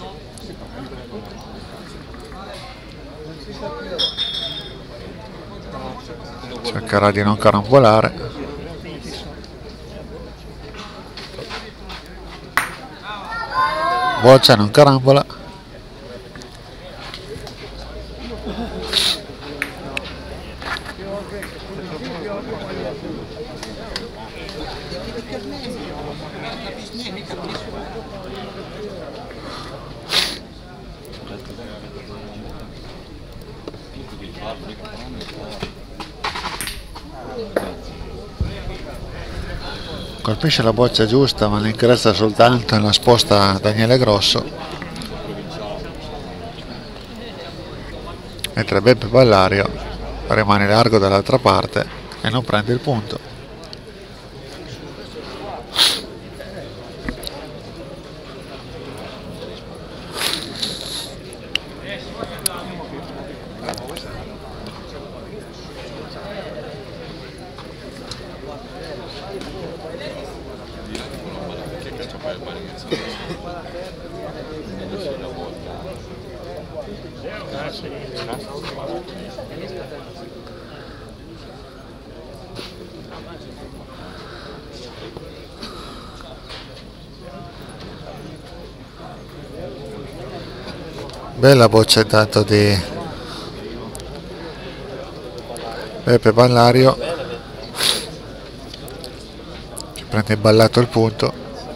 Speaker 3: Cercherà di non carambolare. Boccia, non carambola. Colpisce la boccia giusta, ma l'incresta soltanto e la sposta Daniele Grosso, mentre Beppe Ballario rimane largo dall'altra parte e non prende il punto. Bella boccia intanto di Beppe Ballario, ci prende imballato il punto.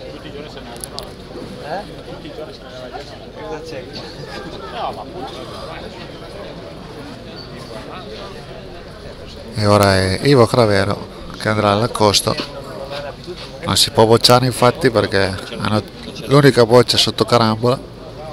Speaker 3: E ora è Ivo Cravero che andrà all'accosto. Non si può bocciare infatti perché hanno l'unica boccia sotto carambola.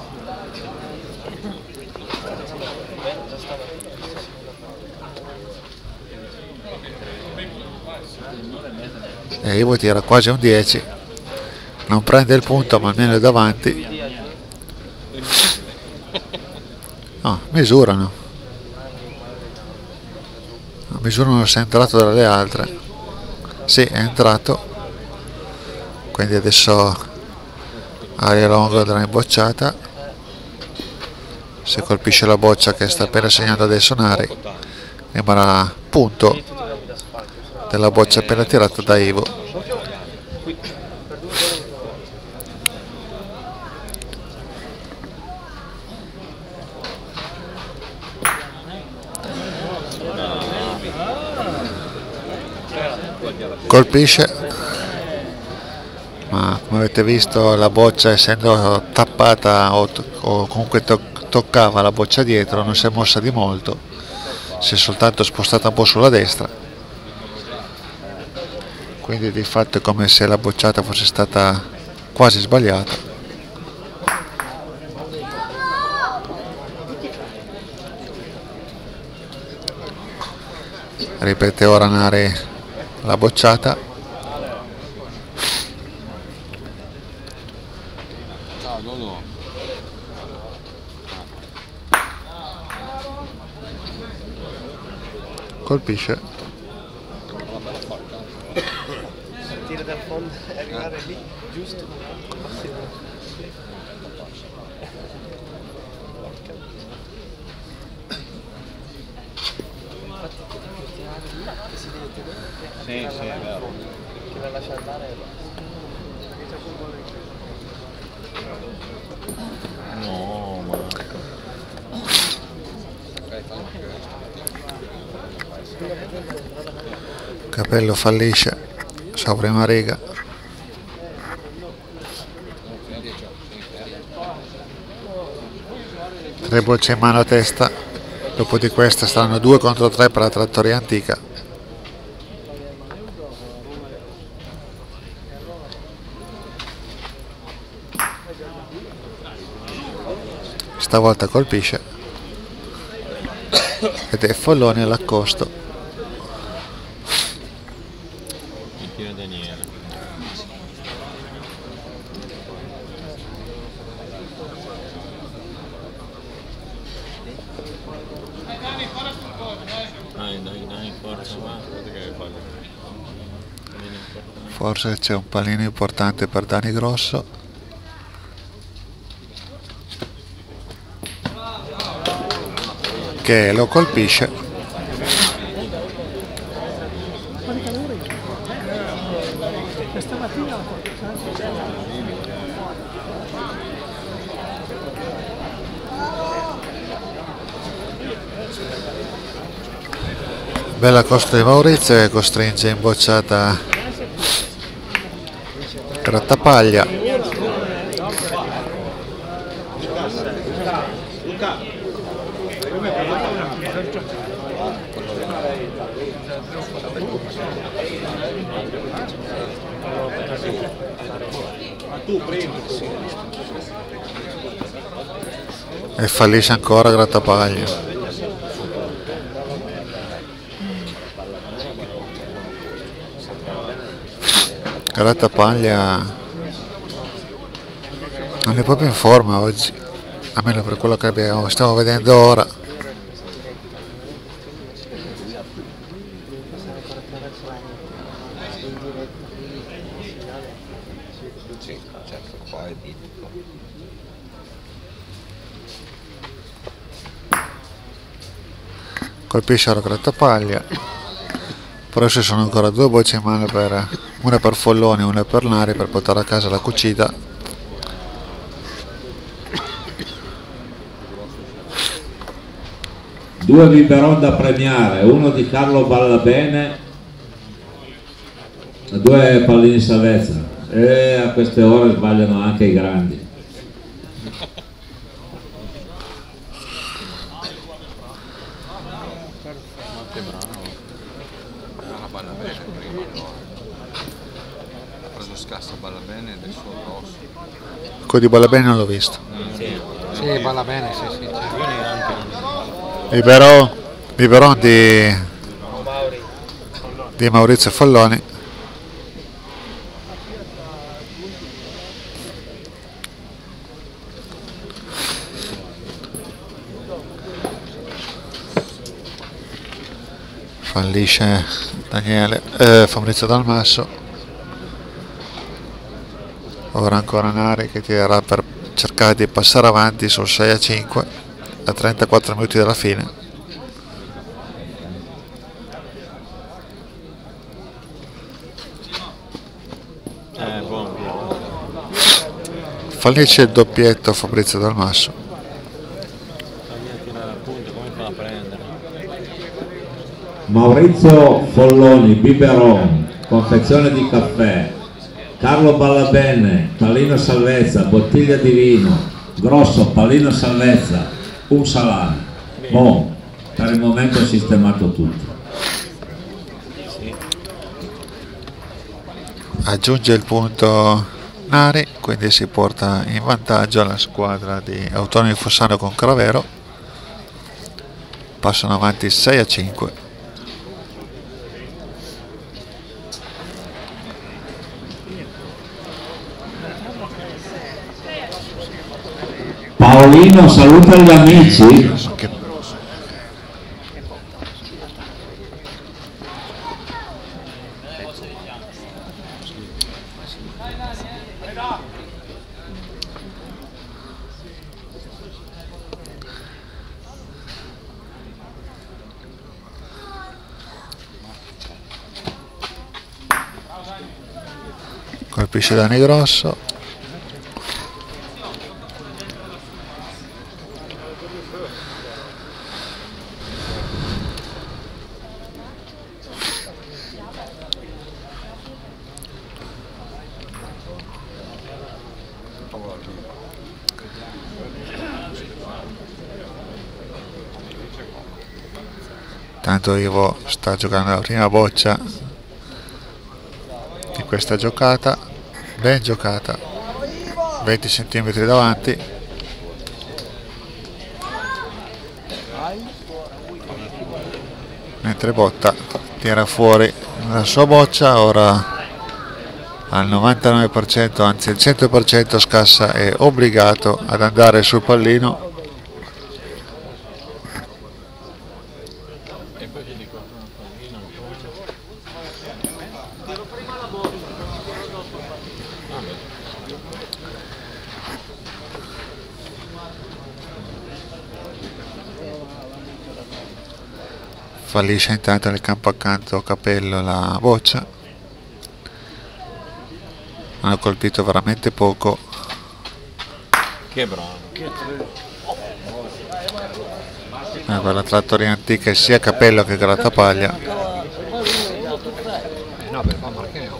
Speaker 3: E Ivo tira quasi un 10, non prende il punto ma almeno è davanti. No, misurano se è entrato dalle altre. Sì, è entrato, quindi adesso Aria Longo andrà in bocciata. Se colpisce la boccia che sta appena segnando adesso Nari, rimarrà punto della boccia appena tirata da Ivo. Colpisce, ma come avete visto la boccia, essendo tappata o comunque toccava la boccia dietro, non si è mossa di molto, si è soltanto spostata un po' sulla destra, quindi di fatto è come se la bocciata fosse stata quasi sbagliata. Ripete ora Nari la bocciata. Colpisce.
Speaker 5: Tira dal fondo e arrivare lì giusto. Sì, è vero. Che la lascia andare.
Speaker 4: No, ma...
Speaker 3: Capello fallisce sulla prima riga. Tre bocce in mano a testa. Dopo di queste saranno 2 contro 3 per la trattoria antica. Stavolta colpisce ed è Folloni all'accosto.
Speaker 4: Daniele. Dai, forza, va.
Speaker 3: Forse c'è un pallino importante per Dani Grosso. Che lo colpisce. Bella costa di Maurizio che costringe in bocciata Grattapaglia. E fallisce ancora Grattapaglia. Grattapaglia non è proprio in forma oggi, almeno per quello che stiamo vedendo ora. Colpisce ora Grattapaglia, però ci sono ancora 2 bocce in mano, una per Folloni e una per Nari, per portare a casa la cucita.
Speaker 1: Due biberon da premiare, uno di Carlo Ballabene, 2 pallini salvezza, e a queste ore sbagliano anche i grandi.
Speaker 3: Quello di Ballabene non l'ho visto.
Speaker 2: Sì, Ballabene, sì.
Speaker 3: Biberon di Maurizio Folloni. Fallisce Fabrizio Dalmasso. Ora ancora Nari che tirerà per cercare di passare avanti sul 6-5 a 34 minuti dalla fine. Fallisce il doppietto Fabrizio Dalmasso.
Speaker 1: Maurizio Folloni, biberon, confezione di caffè. Carlo Ballabene, pallino salvezza, bottiglia di vino. Grosso, pallino salvezza, un salame. Boh, per il momento ho sistemato tutto.
Speaker 3: Aggiunge il punto Nari, quindi si porta in vantaggio la squadra di Autonomi Fossano con Cravero. Passano avanti 6-5.
Speaker 1: Paolino saluta gli amici.
Speaker 3: Colpisce Dani Grosso. Tanto Ivo sta giocando la prima boccia di questa giocata, ben giocata, 20 cm davanti. Mentre Botta tira fuori la sua boccia, ora al 99%, anzi al 100% Scassa è obbligato ad andare sul pallino. Fallisce intanto nel campo accanto Capello la boccia. Hanno colpito veramente poco.
Speaker 4: Che bravo.
Speaker 3: Quella trattoria antica è sia Capello che Grattapaglia.
Speaker 2: No, per fare Marcheo.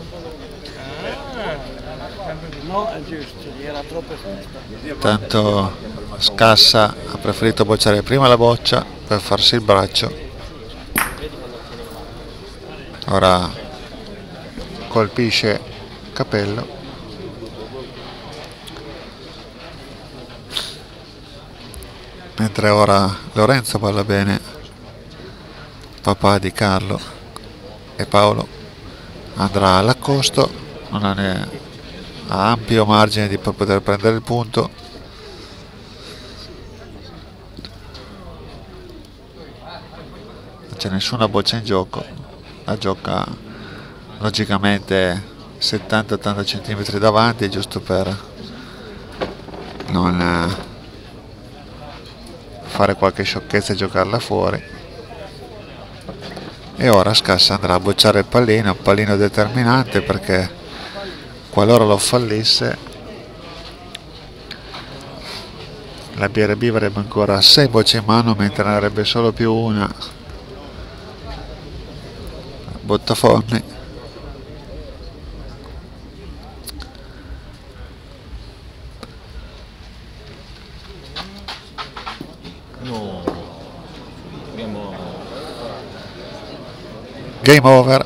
Speaker 5: No, è giusto, era troppo festa.
Speaker 3: Tanto Scassa ha preferito bocciare prima la boccia per farsi il braccio. Ora colpisce Capello. Mentre ora Lorenzo balla bene, papà di Carlo e Paolo andrà all'accosto, non ha ampio margine di poter prendere il punto. Non c'è nessuna boccia in gioco, la gioca logicamente 70-80 cm davanti, giusto per non fare qualche sciocchezza e giocarla fuori. E ora Scassa andrà a bocciare il pallino, un pallino determinante, perché qualora lo fallisse la BRB avrebbe ancora 6 bocce in mano, mentre ne avrebbe solo più una Bottaforni.
Speaker 4: No. Abbiamo...
Speaker 3: Game over,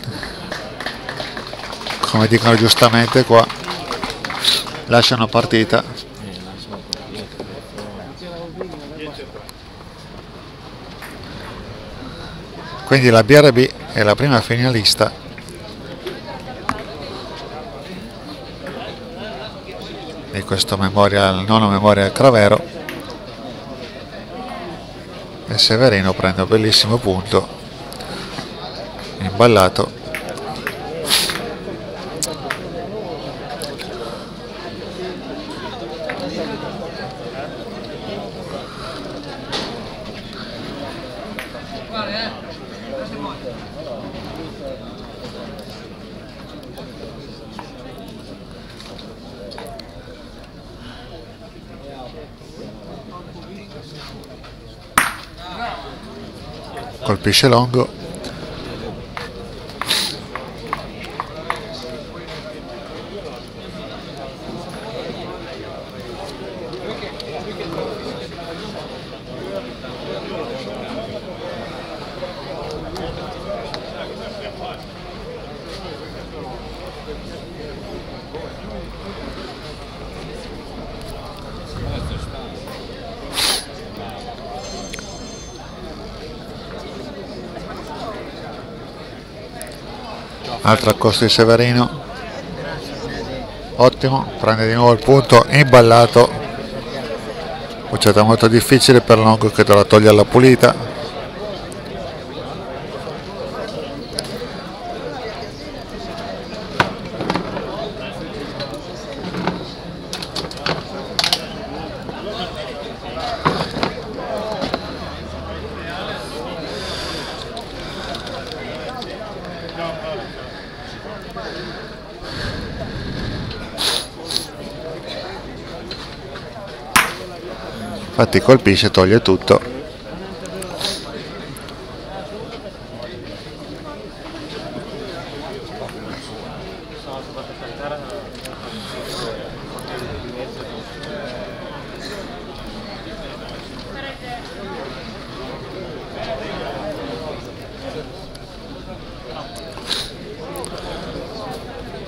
Speaker 3: come dicono giustamente qua, lasciano partita. Quindi la BRB è la prima finalista di questo Memorial, nono Memorial Cravero, e Severino prende un bellissimo punto imballato. Colpisce Longo. Altro accosto di Severino, ottimo, prende di nuovo il punto imballato, bocciata molto difficile per Longo che dovrà toglierla pulita. Infatti colpisce, toglie tutto.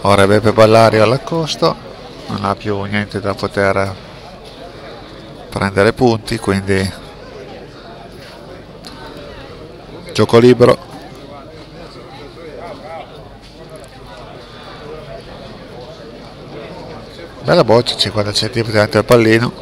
Speaker 3: Ora Beppe Ballario all'accosto, non ha più niente da poter prendere punti, quindi gioco libero. Bella boccia, 50 cm davanti al pallino.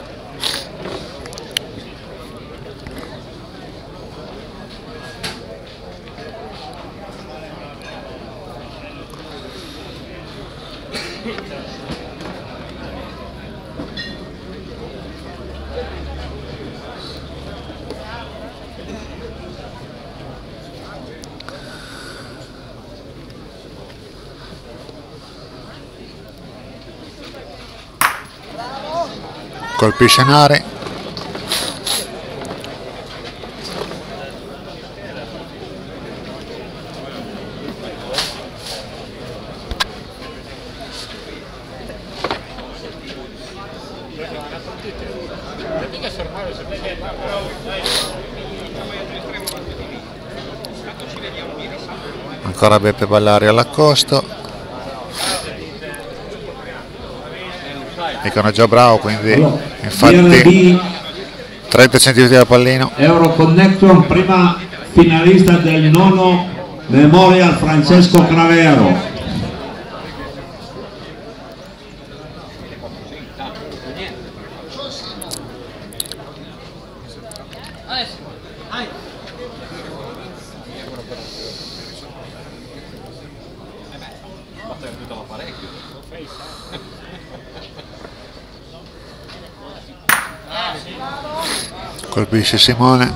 Speaker 3: Colpisce in area. Ancora Beppe Ballario all'accosto. Dicono già bravo, quindi infatti 30 cm dal pallino.
Speaker 1: Euroconnection, prima finalista del nono Memorial Francesco Cravero.
Speaker 3: Colpisce Simone.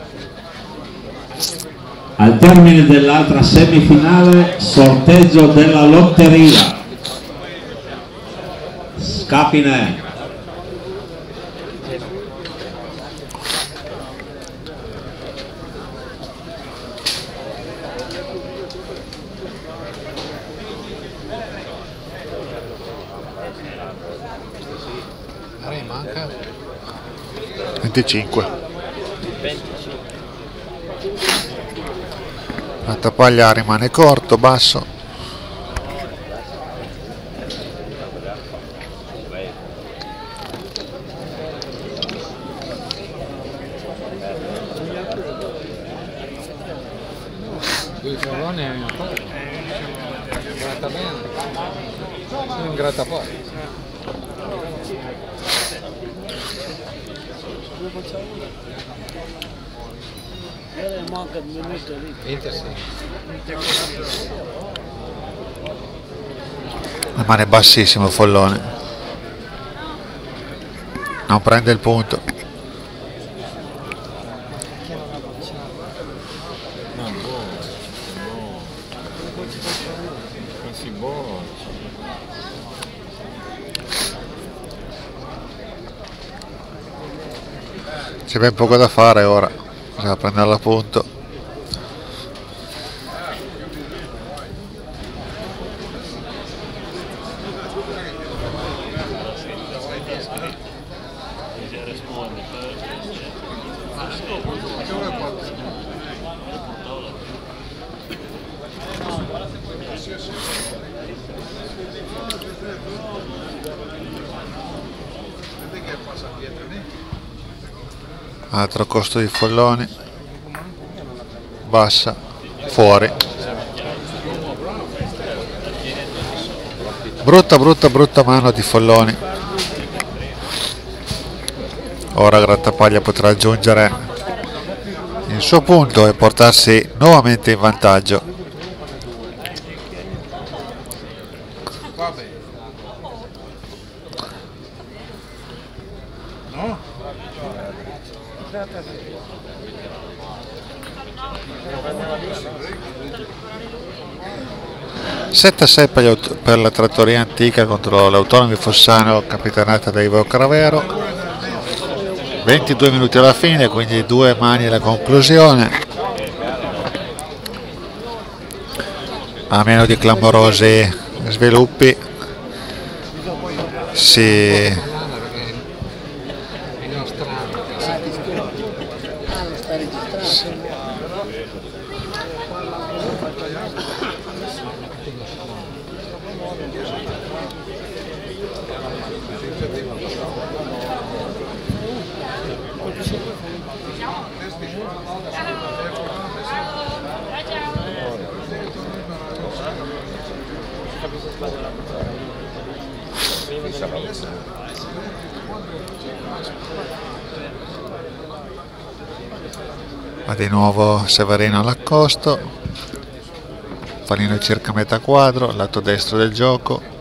Speaker 1: Al termine dell'altra semifinale, sorteggio della lotteria. Scapine.
Speaker 2: Manca
Speaker 3: 25. La tapaglia rimane corto, basso.
Speaker 2: il pallone è un po' gratta bene, se non gratta poi. Inter sì.
Speaker 3: Rimane bassissimo il follone, non prende il punto. C'è ben poco da fare ora, bisogna prenderla a punto. Altro costo di folloni, bassa, fuori. Brutta mano di folloni. Ora Grattapaglia potrà aggiungere il suo punto e portarsi nuovamente in vantaggio.
Speaker 5: No?
Speaker 3: 7-6 per la trattoria antica contro l'Autonomi Fossano, capitanata da Ivo Cravero. 22 minuti alla fine, quindi 2 mani alla conclusione. A meno di clamorosi sviluppi si Ma di nuovo Severino all'accosto, pallino circa metà quadro, lato destro del gioco.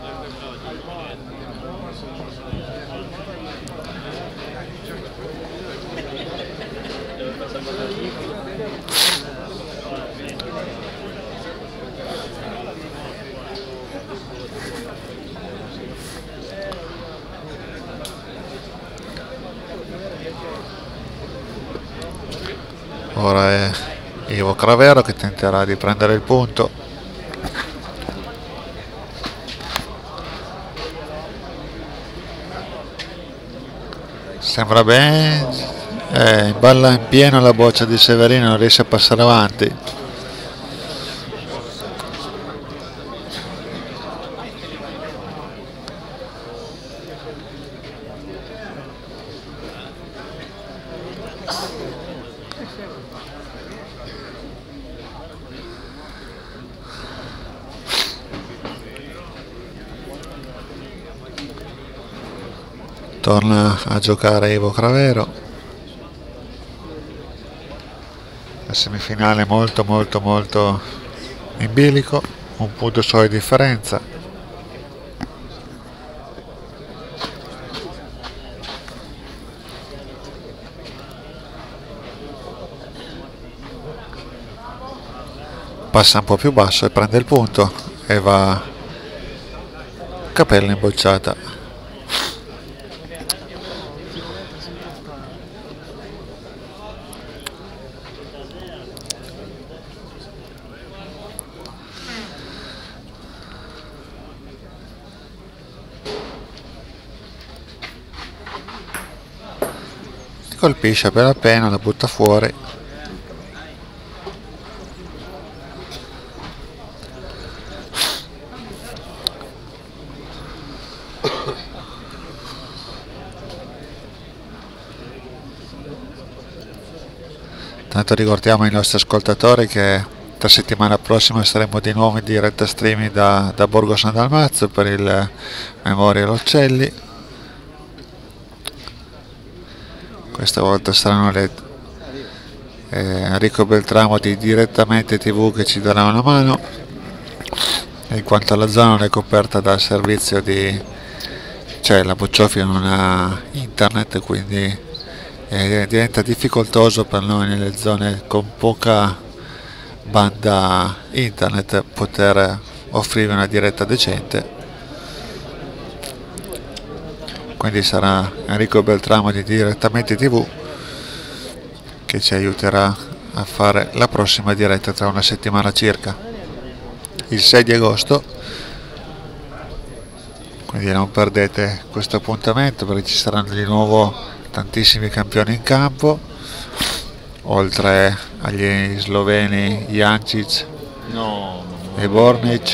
Speaker 3: Ora è Ivo Cravero che tenterà di prendere il punto. Sembra bene, balla in pieno la boccia di Severino, non riesce a passare avanti. Torna a giocare Ivo Cravero. La semifinale molto in bilico, un punto solo di differenza. Passa un po' più basso e prende il punto e va Capella in bocciata. Colpisce appena, la butta fuori. Tanto ricordiamo ai nostri ascoltatori che la settimana prossima saremo di nuovo in diretta streaming da Borgo San Dalmazzo per il Memorial Uccelli. Questa volta saranno Enrico Beltramo di Direttamente TV che ci darà una mano. In quanto alla zona non è coperta dal servizio la Bocciofila non ha internet, quindi diventa difficoltoso per noi nelle zone con poca banda internet poter offrire una diretta decente. Quindi sarà Enrico Beltramo di Direttamente TV che ci aiuterà a fare la prossima diretta tra una settimana circa, il 6 di agosto. Quindi non perdete questo appuntamento perché ci saranno di nuovo tantissimi campioni in campo, oltre agli sloveni Jancic e Bornic.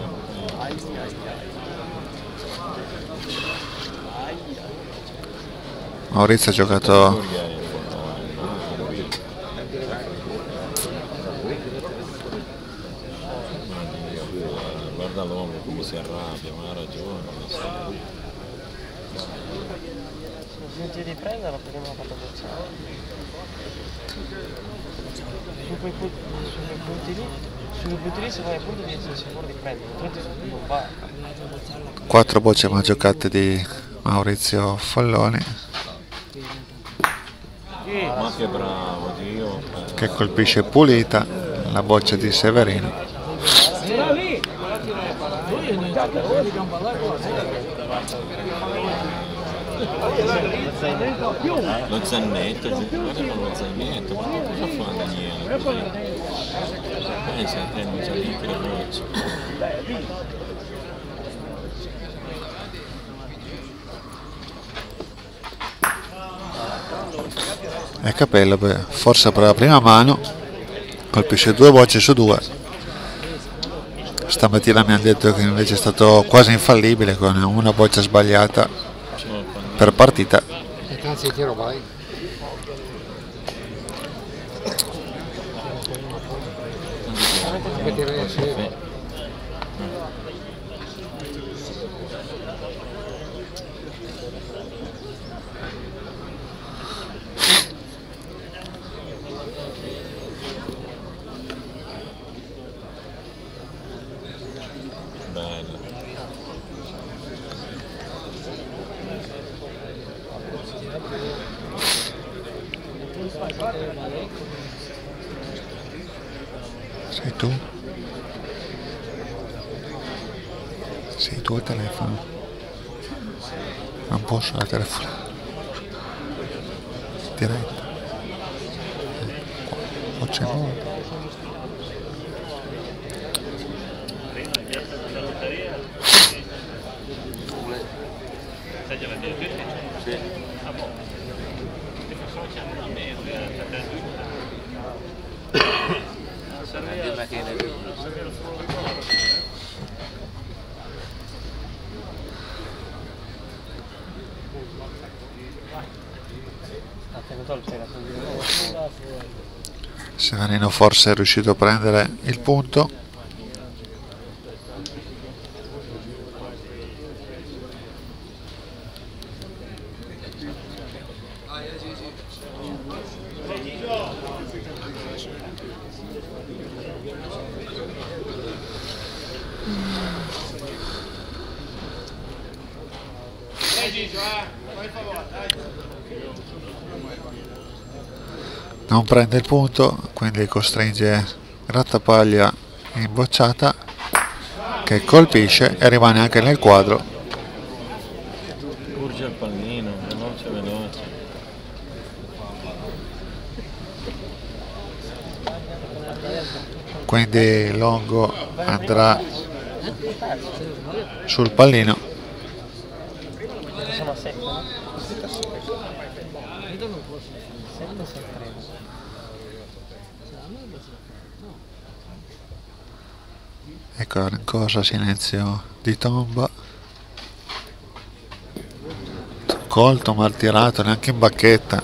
Speaker 3: Maurizio ha giocato
Speaker 4: guarda l'uomo come si arrabbia, ma ha ragione.
Speaker 5: Smetti di prenderlo perché non ha fatto bocciare. Su quei punti lì se vai appunto di essere sicuro di prendere, altrimenti non va.
Speaker 3: 4 bocce ma giocate di Maurizio Folloni,
Speaker 4: Ma che bravo, Dio.
Speaker 3: che colpisce pulita la boccia di Severino.
Speaker 4: Lo zainetto, guarda con lo zainetto, ma cosa fa Daniele? Se te non c'è lì che le bocce.
Speaker 3: E Capello forse per la prima mano colpisce 2 bocce su 2. Stamattina mi hanno detto che invece è stato quasi infallibile con una boccia sbagliata per partita.
Speaker 2: E grazie tiro vai.
Speaker 3: Sei tu? Sei tu al telefono? Non posso la telefonare. Diretta. O c'è molto. Severino forse è riuscito a prendere il punto. Non prende il punto, quindi costringe Grattapaglia in bocciata, che colpisce e rimane anche nel quadro.
Speaker 4: Urge il pallino, veloce veloce.
Speaker 3: Quindi Longo andrà sul pallino. Ecco la rincorsa, silenzio di Tomba. Colto, mal tirato, neanche in bacchetta.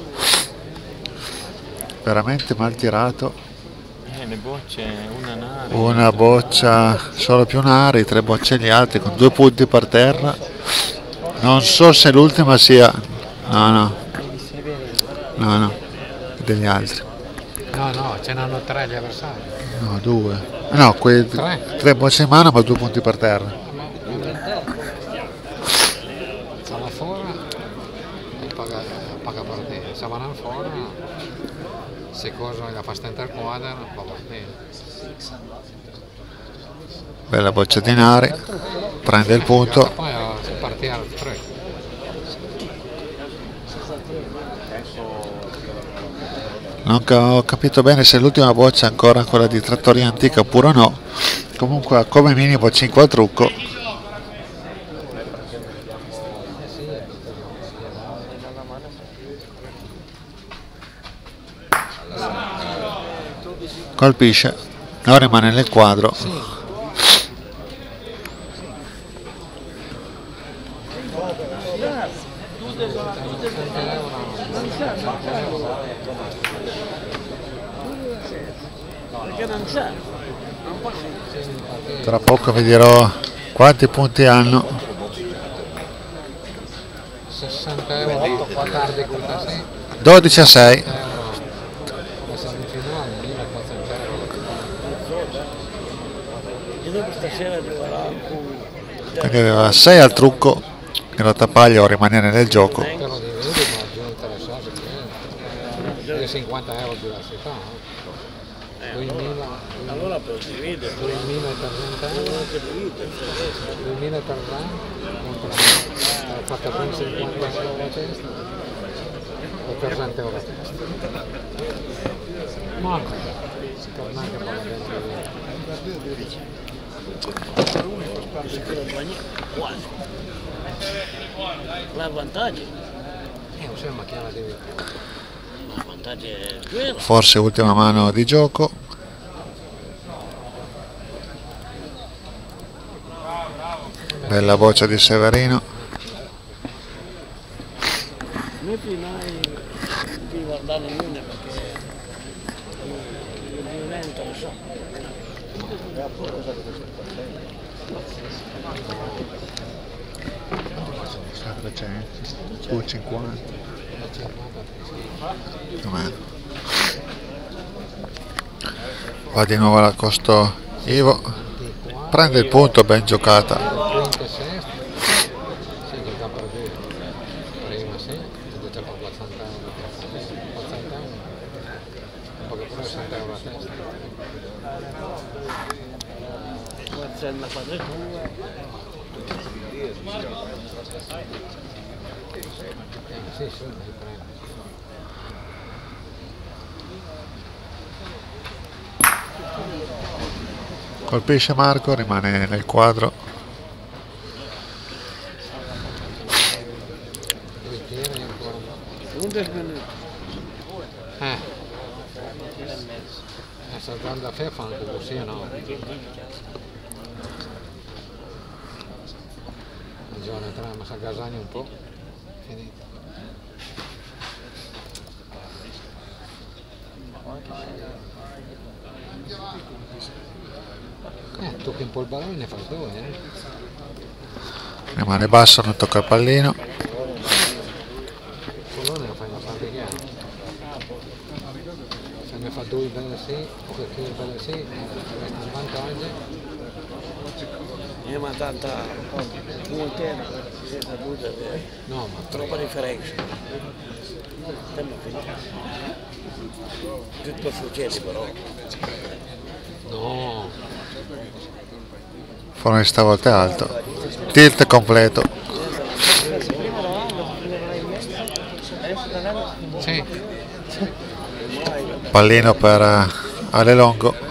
Speaker 3: Veramente mal tirato.
Speaker 4: Le bocce, una nave.
Speaker 3: Una boccia solo più Nari, 3 bocce gli altri con 2 punti per terra. Non so se l'ultima sia... No, degli altri.
Speaker 2: No, ce n'hanno 3 gli avversari.
Speaker 3: No, 2. No, quei 3 bocce in mano ma 2 punti per terra.
Speaker 2: Stava fuori e paga partita. Stavano fuori, se cosa la fa stentare il quadro, va bene.
Speaker 3: Bella boccia di Nari, prende il punto.
Speaker 2: Poi si partiva al 3.
Speaker 3: Non ho capito bene se l'ultima boccia è ancora quella di trattoria antica oppure no. Comunque come minimo 5 al trucco. Colpisce, non rimane nel quadro. Tra poco vi dirò quanti punti hanno.
Speaker 2: 60 euro, tardi
Speaker 3: 12 a 6. Quindi aveva 6 al trucco, Grattapaglia o rimanere nel gioco.
Speaker 2: 50 euro di diversità, 2000, allora per dividere 2000 per 20 euro, 2000 per contro fatta con 50 euro a testa o per 100 euro a testa. Ma si torna anche per la vantaggio ma chiama di
Speaker 3: forse ultima mano di gioco. Bella boccia di Severino. C'è 2,50. Va di nuovo alla Costo Ivo, prende il punto, ben giocata.
Speaker 2: Prima sì, invece con 400 euro, 400 euro, un po' che pure 100 euro a testa.
Speaker 5: Marcella fa le tue.
Speaker 2: Sì, sì, mi prendo.
Speaker 3: Colpisce Marco, rimane nel quadro.
Speaker 2: Due tiri ancora.
Speaker 5: 11 minuti.
Speaker 2: Saltando a fe fa anche così, no? Il giorno entriamo a Casagna un po', finito. Tocchi un po' il pallone e ne fai due,
Speaker 3: Rimane basso, non tocca il pallino.
Speaker 2: Il pallone lo fai una parte chiara. Se ne fa due belle sì, o che belle sì, resta in vantaggio.
Speaker 5: Ma tanta multena,
Speaker 2: No, ma
Speaker 5: troppa differenza. Tutto succede però.
Speaker 2: no,
Speaker 3: Forse stavolta è alto. Tilt completo.
Speaker 2: sì,
Speaker 3: Pallino per Ale Longo.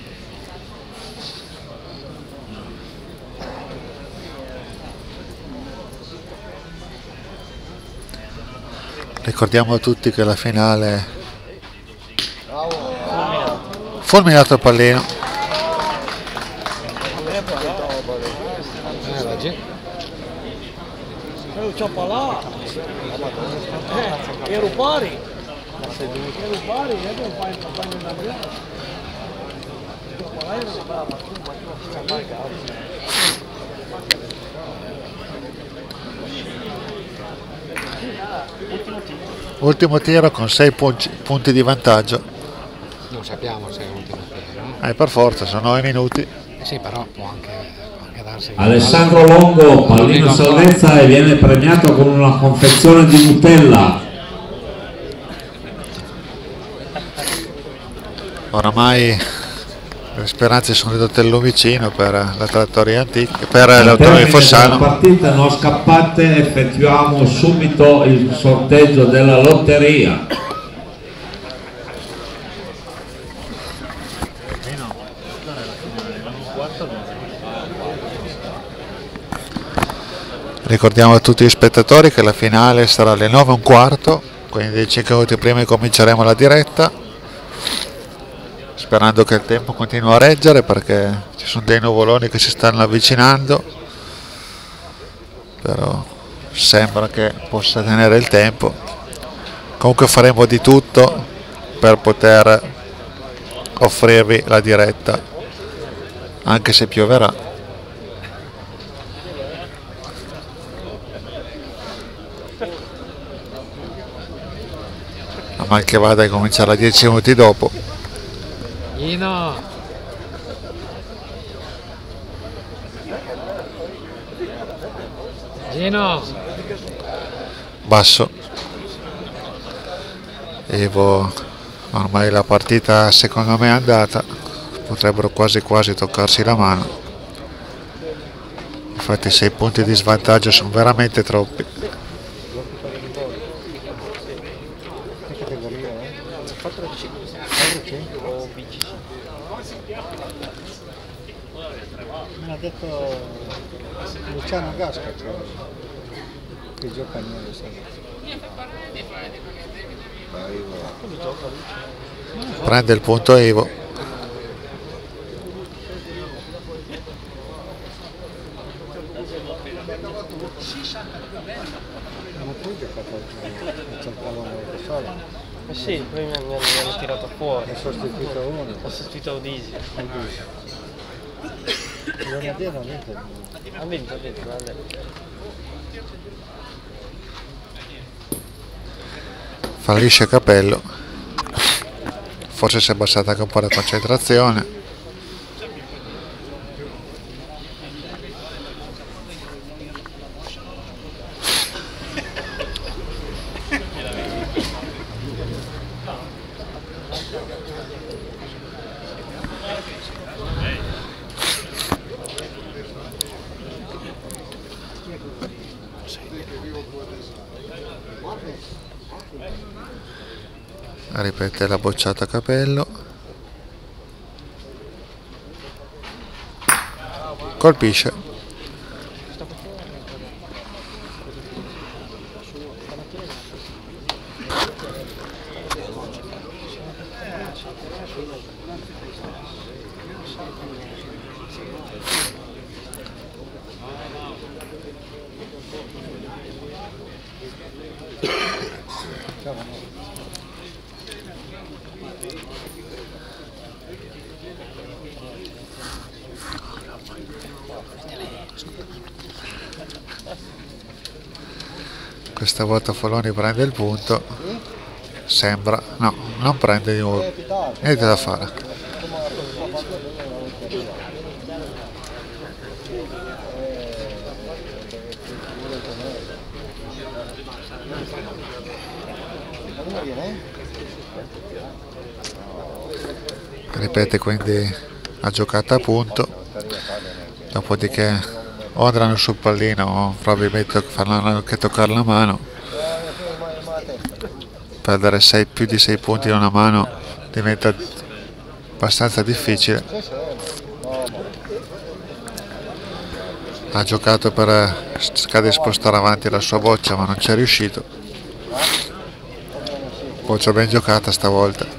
Speaker 3: Ricordiamo a tutti che la finale fulminato il pallino.
Speaker 2: la gente.
Speaker 5: C'ho là. Ero pari. Ero pari, non fai una
Speaker 3: Ultimo tiro con 6 punti di vantaggio.
Speaker 2: Non sappiamo se è l'ultimo tiro.
Speaker 3: Per forza, sono 9 minuti.
Speaker 2: Sì, però può anche darsi.
Speaker 1: Alessandro Longo, pallino salvezza e viene premiato con una confezione di Nutella.
Speaker 3: Oramai le speranze sono ridotte al lumicino per la trattoria antica, per l'autonomia di Fossano.
Speaker 1: La partita non scappate, effettuiamo subito il sorteggio della lotteria.
Speaker 3: Ricordiamo a tutti gli spettatori che la finale sarà alle 9:15, quindi 5 minuti prima cominceremo la diretta, sperando che il tempo continui a reggere perché ci sono dei nuvoloni che si stanno avvicinando, però sembra che possa tenere il tempo. Comunque faremo di tutto per poter offrirvi la diretta anche se pioverà. A mal che vada a cominciare a 10 minuti dopo.
Speaker 2: Gino! Gino!
Speaker 3: Basso. Evo, ormai la partita secondo me è andata, potrebbero quasi toccarsi la mano. Infatti 6 punti di svantaggio sono veramente troppi.
Speaker 6: Mi ha detto Luciano Gasca che gioca a noi.
Speaker 3: Prende il punto Evo.
Speaker 6: Ma tu hai giocato a centralone da solo?
Speaker 5: Sì, poi mi hanno tirato fuori.
Speaker 6: Hai sostituito uno?
Speaker 5: Ho sostituito Odisi.
Speaker 6: Grenadier non ha vinto.
Speaker 5: Ha vinto, grande.
Speaker 3: Fallisce Capello. Forse si è abbassata anche un po' la concentrazione. Ripete la bocciata Capello, colpisce. Questa volta Foloni prende il punto, sembra, no, non prende di nuovo, niente da fare. Ripete quindi la giocata a punto, dopodiché o andranno sul pallino o probabilmente faranno anche toccare la mano. Perdere più di 6 punti in una mano diventa abbastanza difficile. Ha giocato per cercare di spostare avanti la sua boccia, ma non ci è riuscito. Boccia ben giocata stavolta.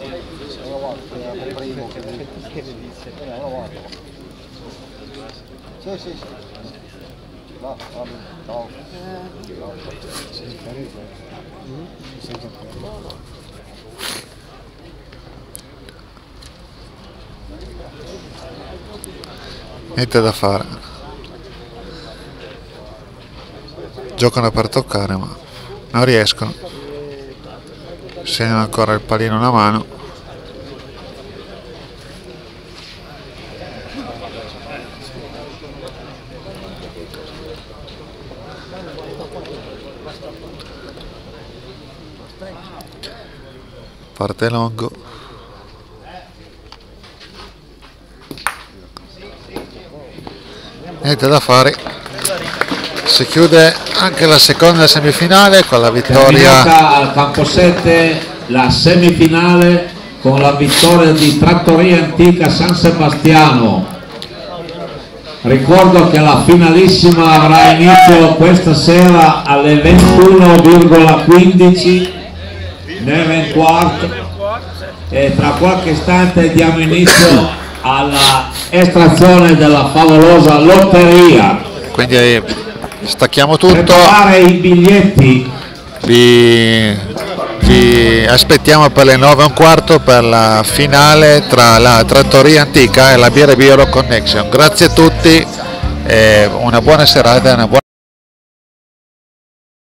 Speaker 3: Niente da fare, giocano per toccare ma non riescono, segnano ancora il pallino una mano. Parte Longo, niente da fare, si chiude anche la seconda semifinale con la vittoria.
Speaker 1: Terminata al campo 7 la semifinale con la vittoria di Trattoria Antica San Sebastiano. Ricordo che la finalissima avrà inizio questa sera alle 21,15 nell'Enquart e tra qualche istante diamo inizio alla estrazione della favolosa lotteria.
Speaker 3: Quindi stacchiamo tutto.
Speaker 1: Preparare i biglietti.
Speaker 3: Vi aspettiamo per le 9:15 per la finale tra la Trattoria Antica e la Birra Biero Connection. Grazie a tutti e una buona serata e una buona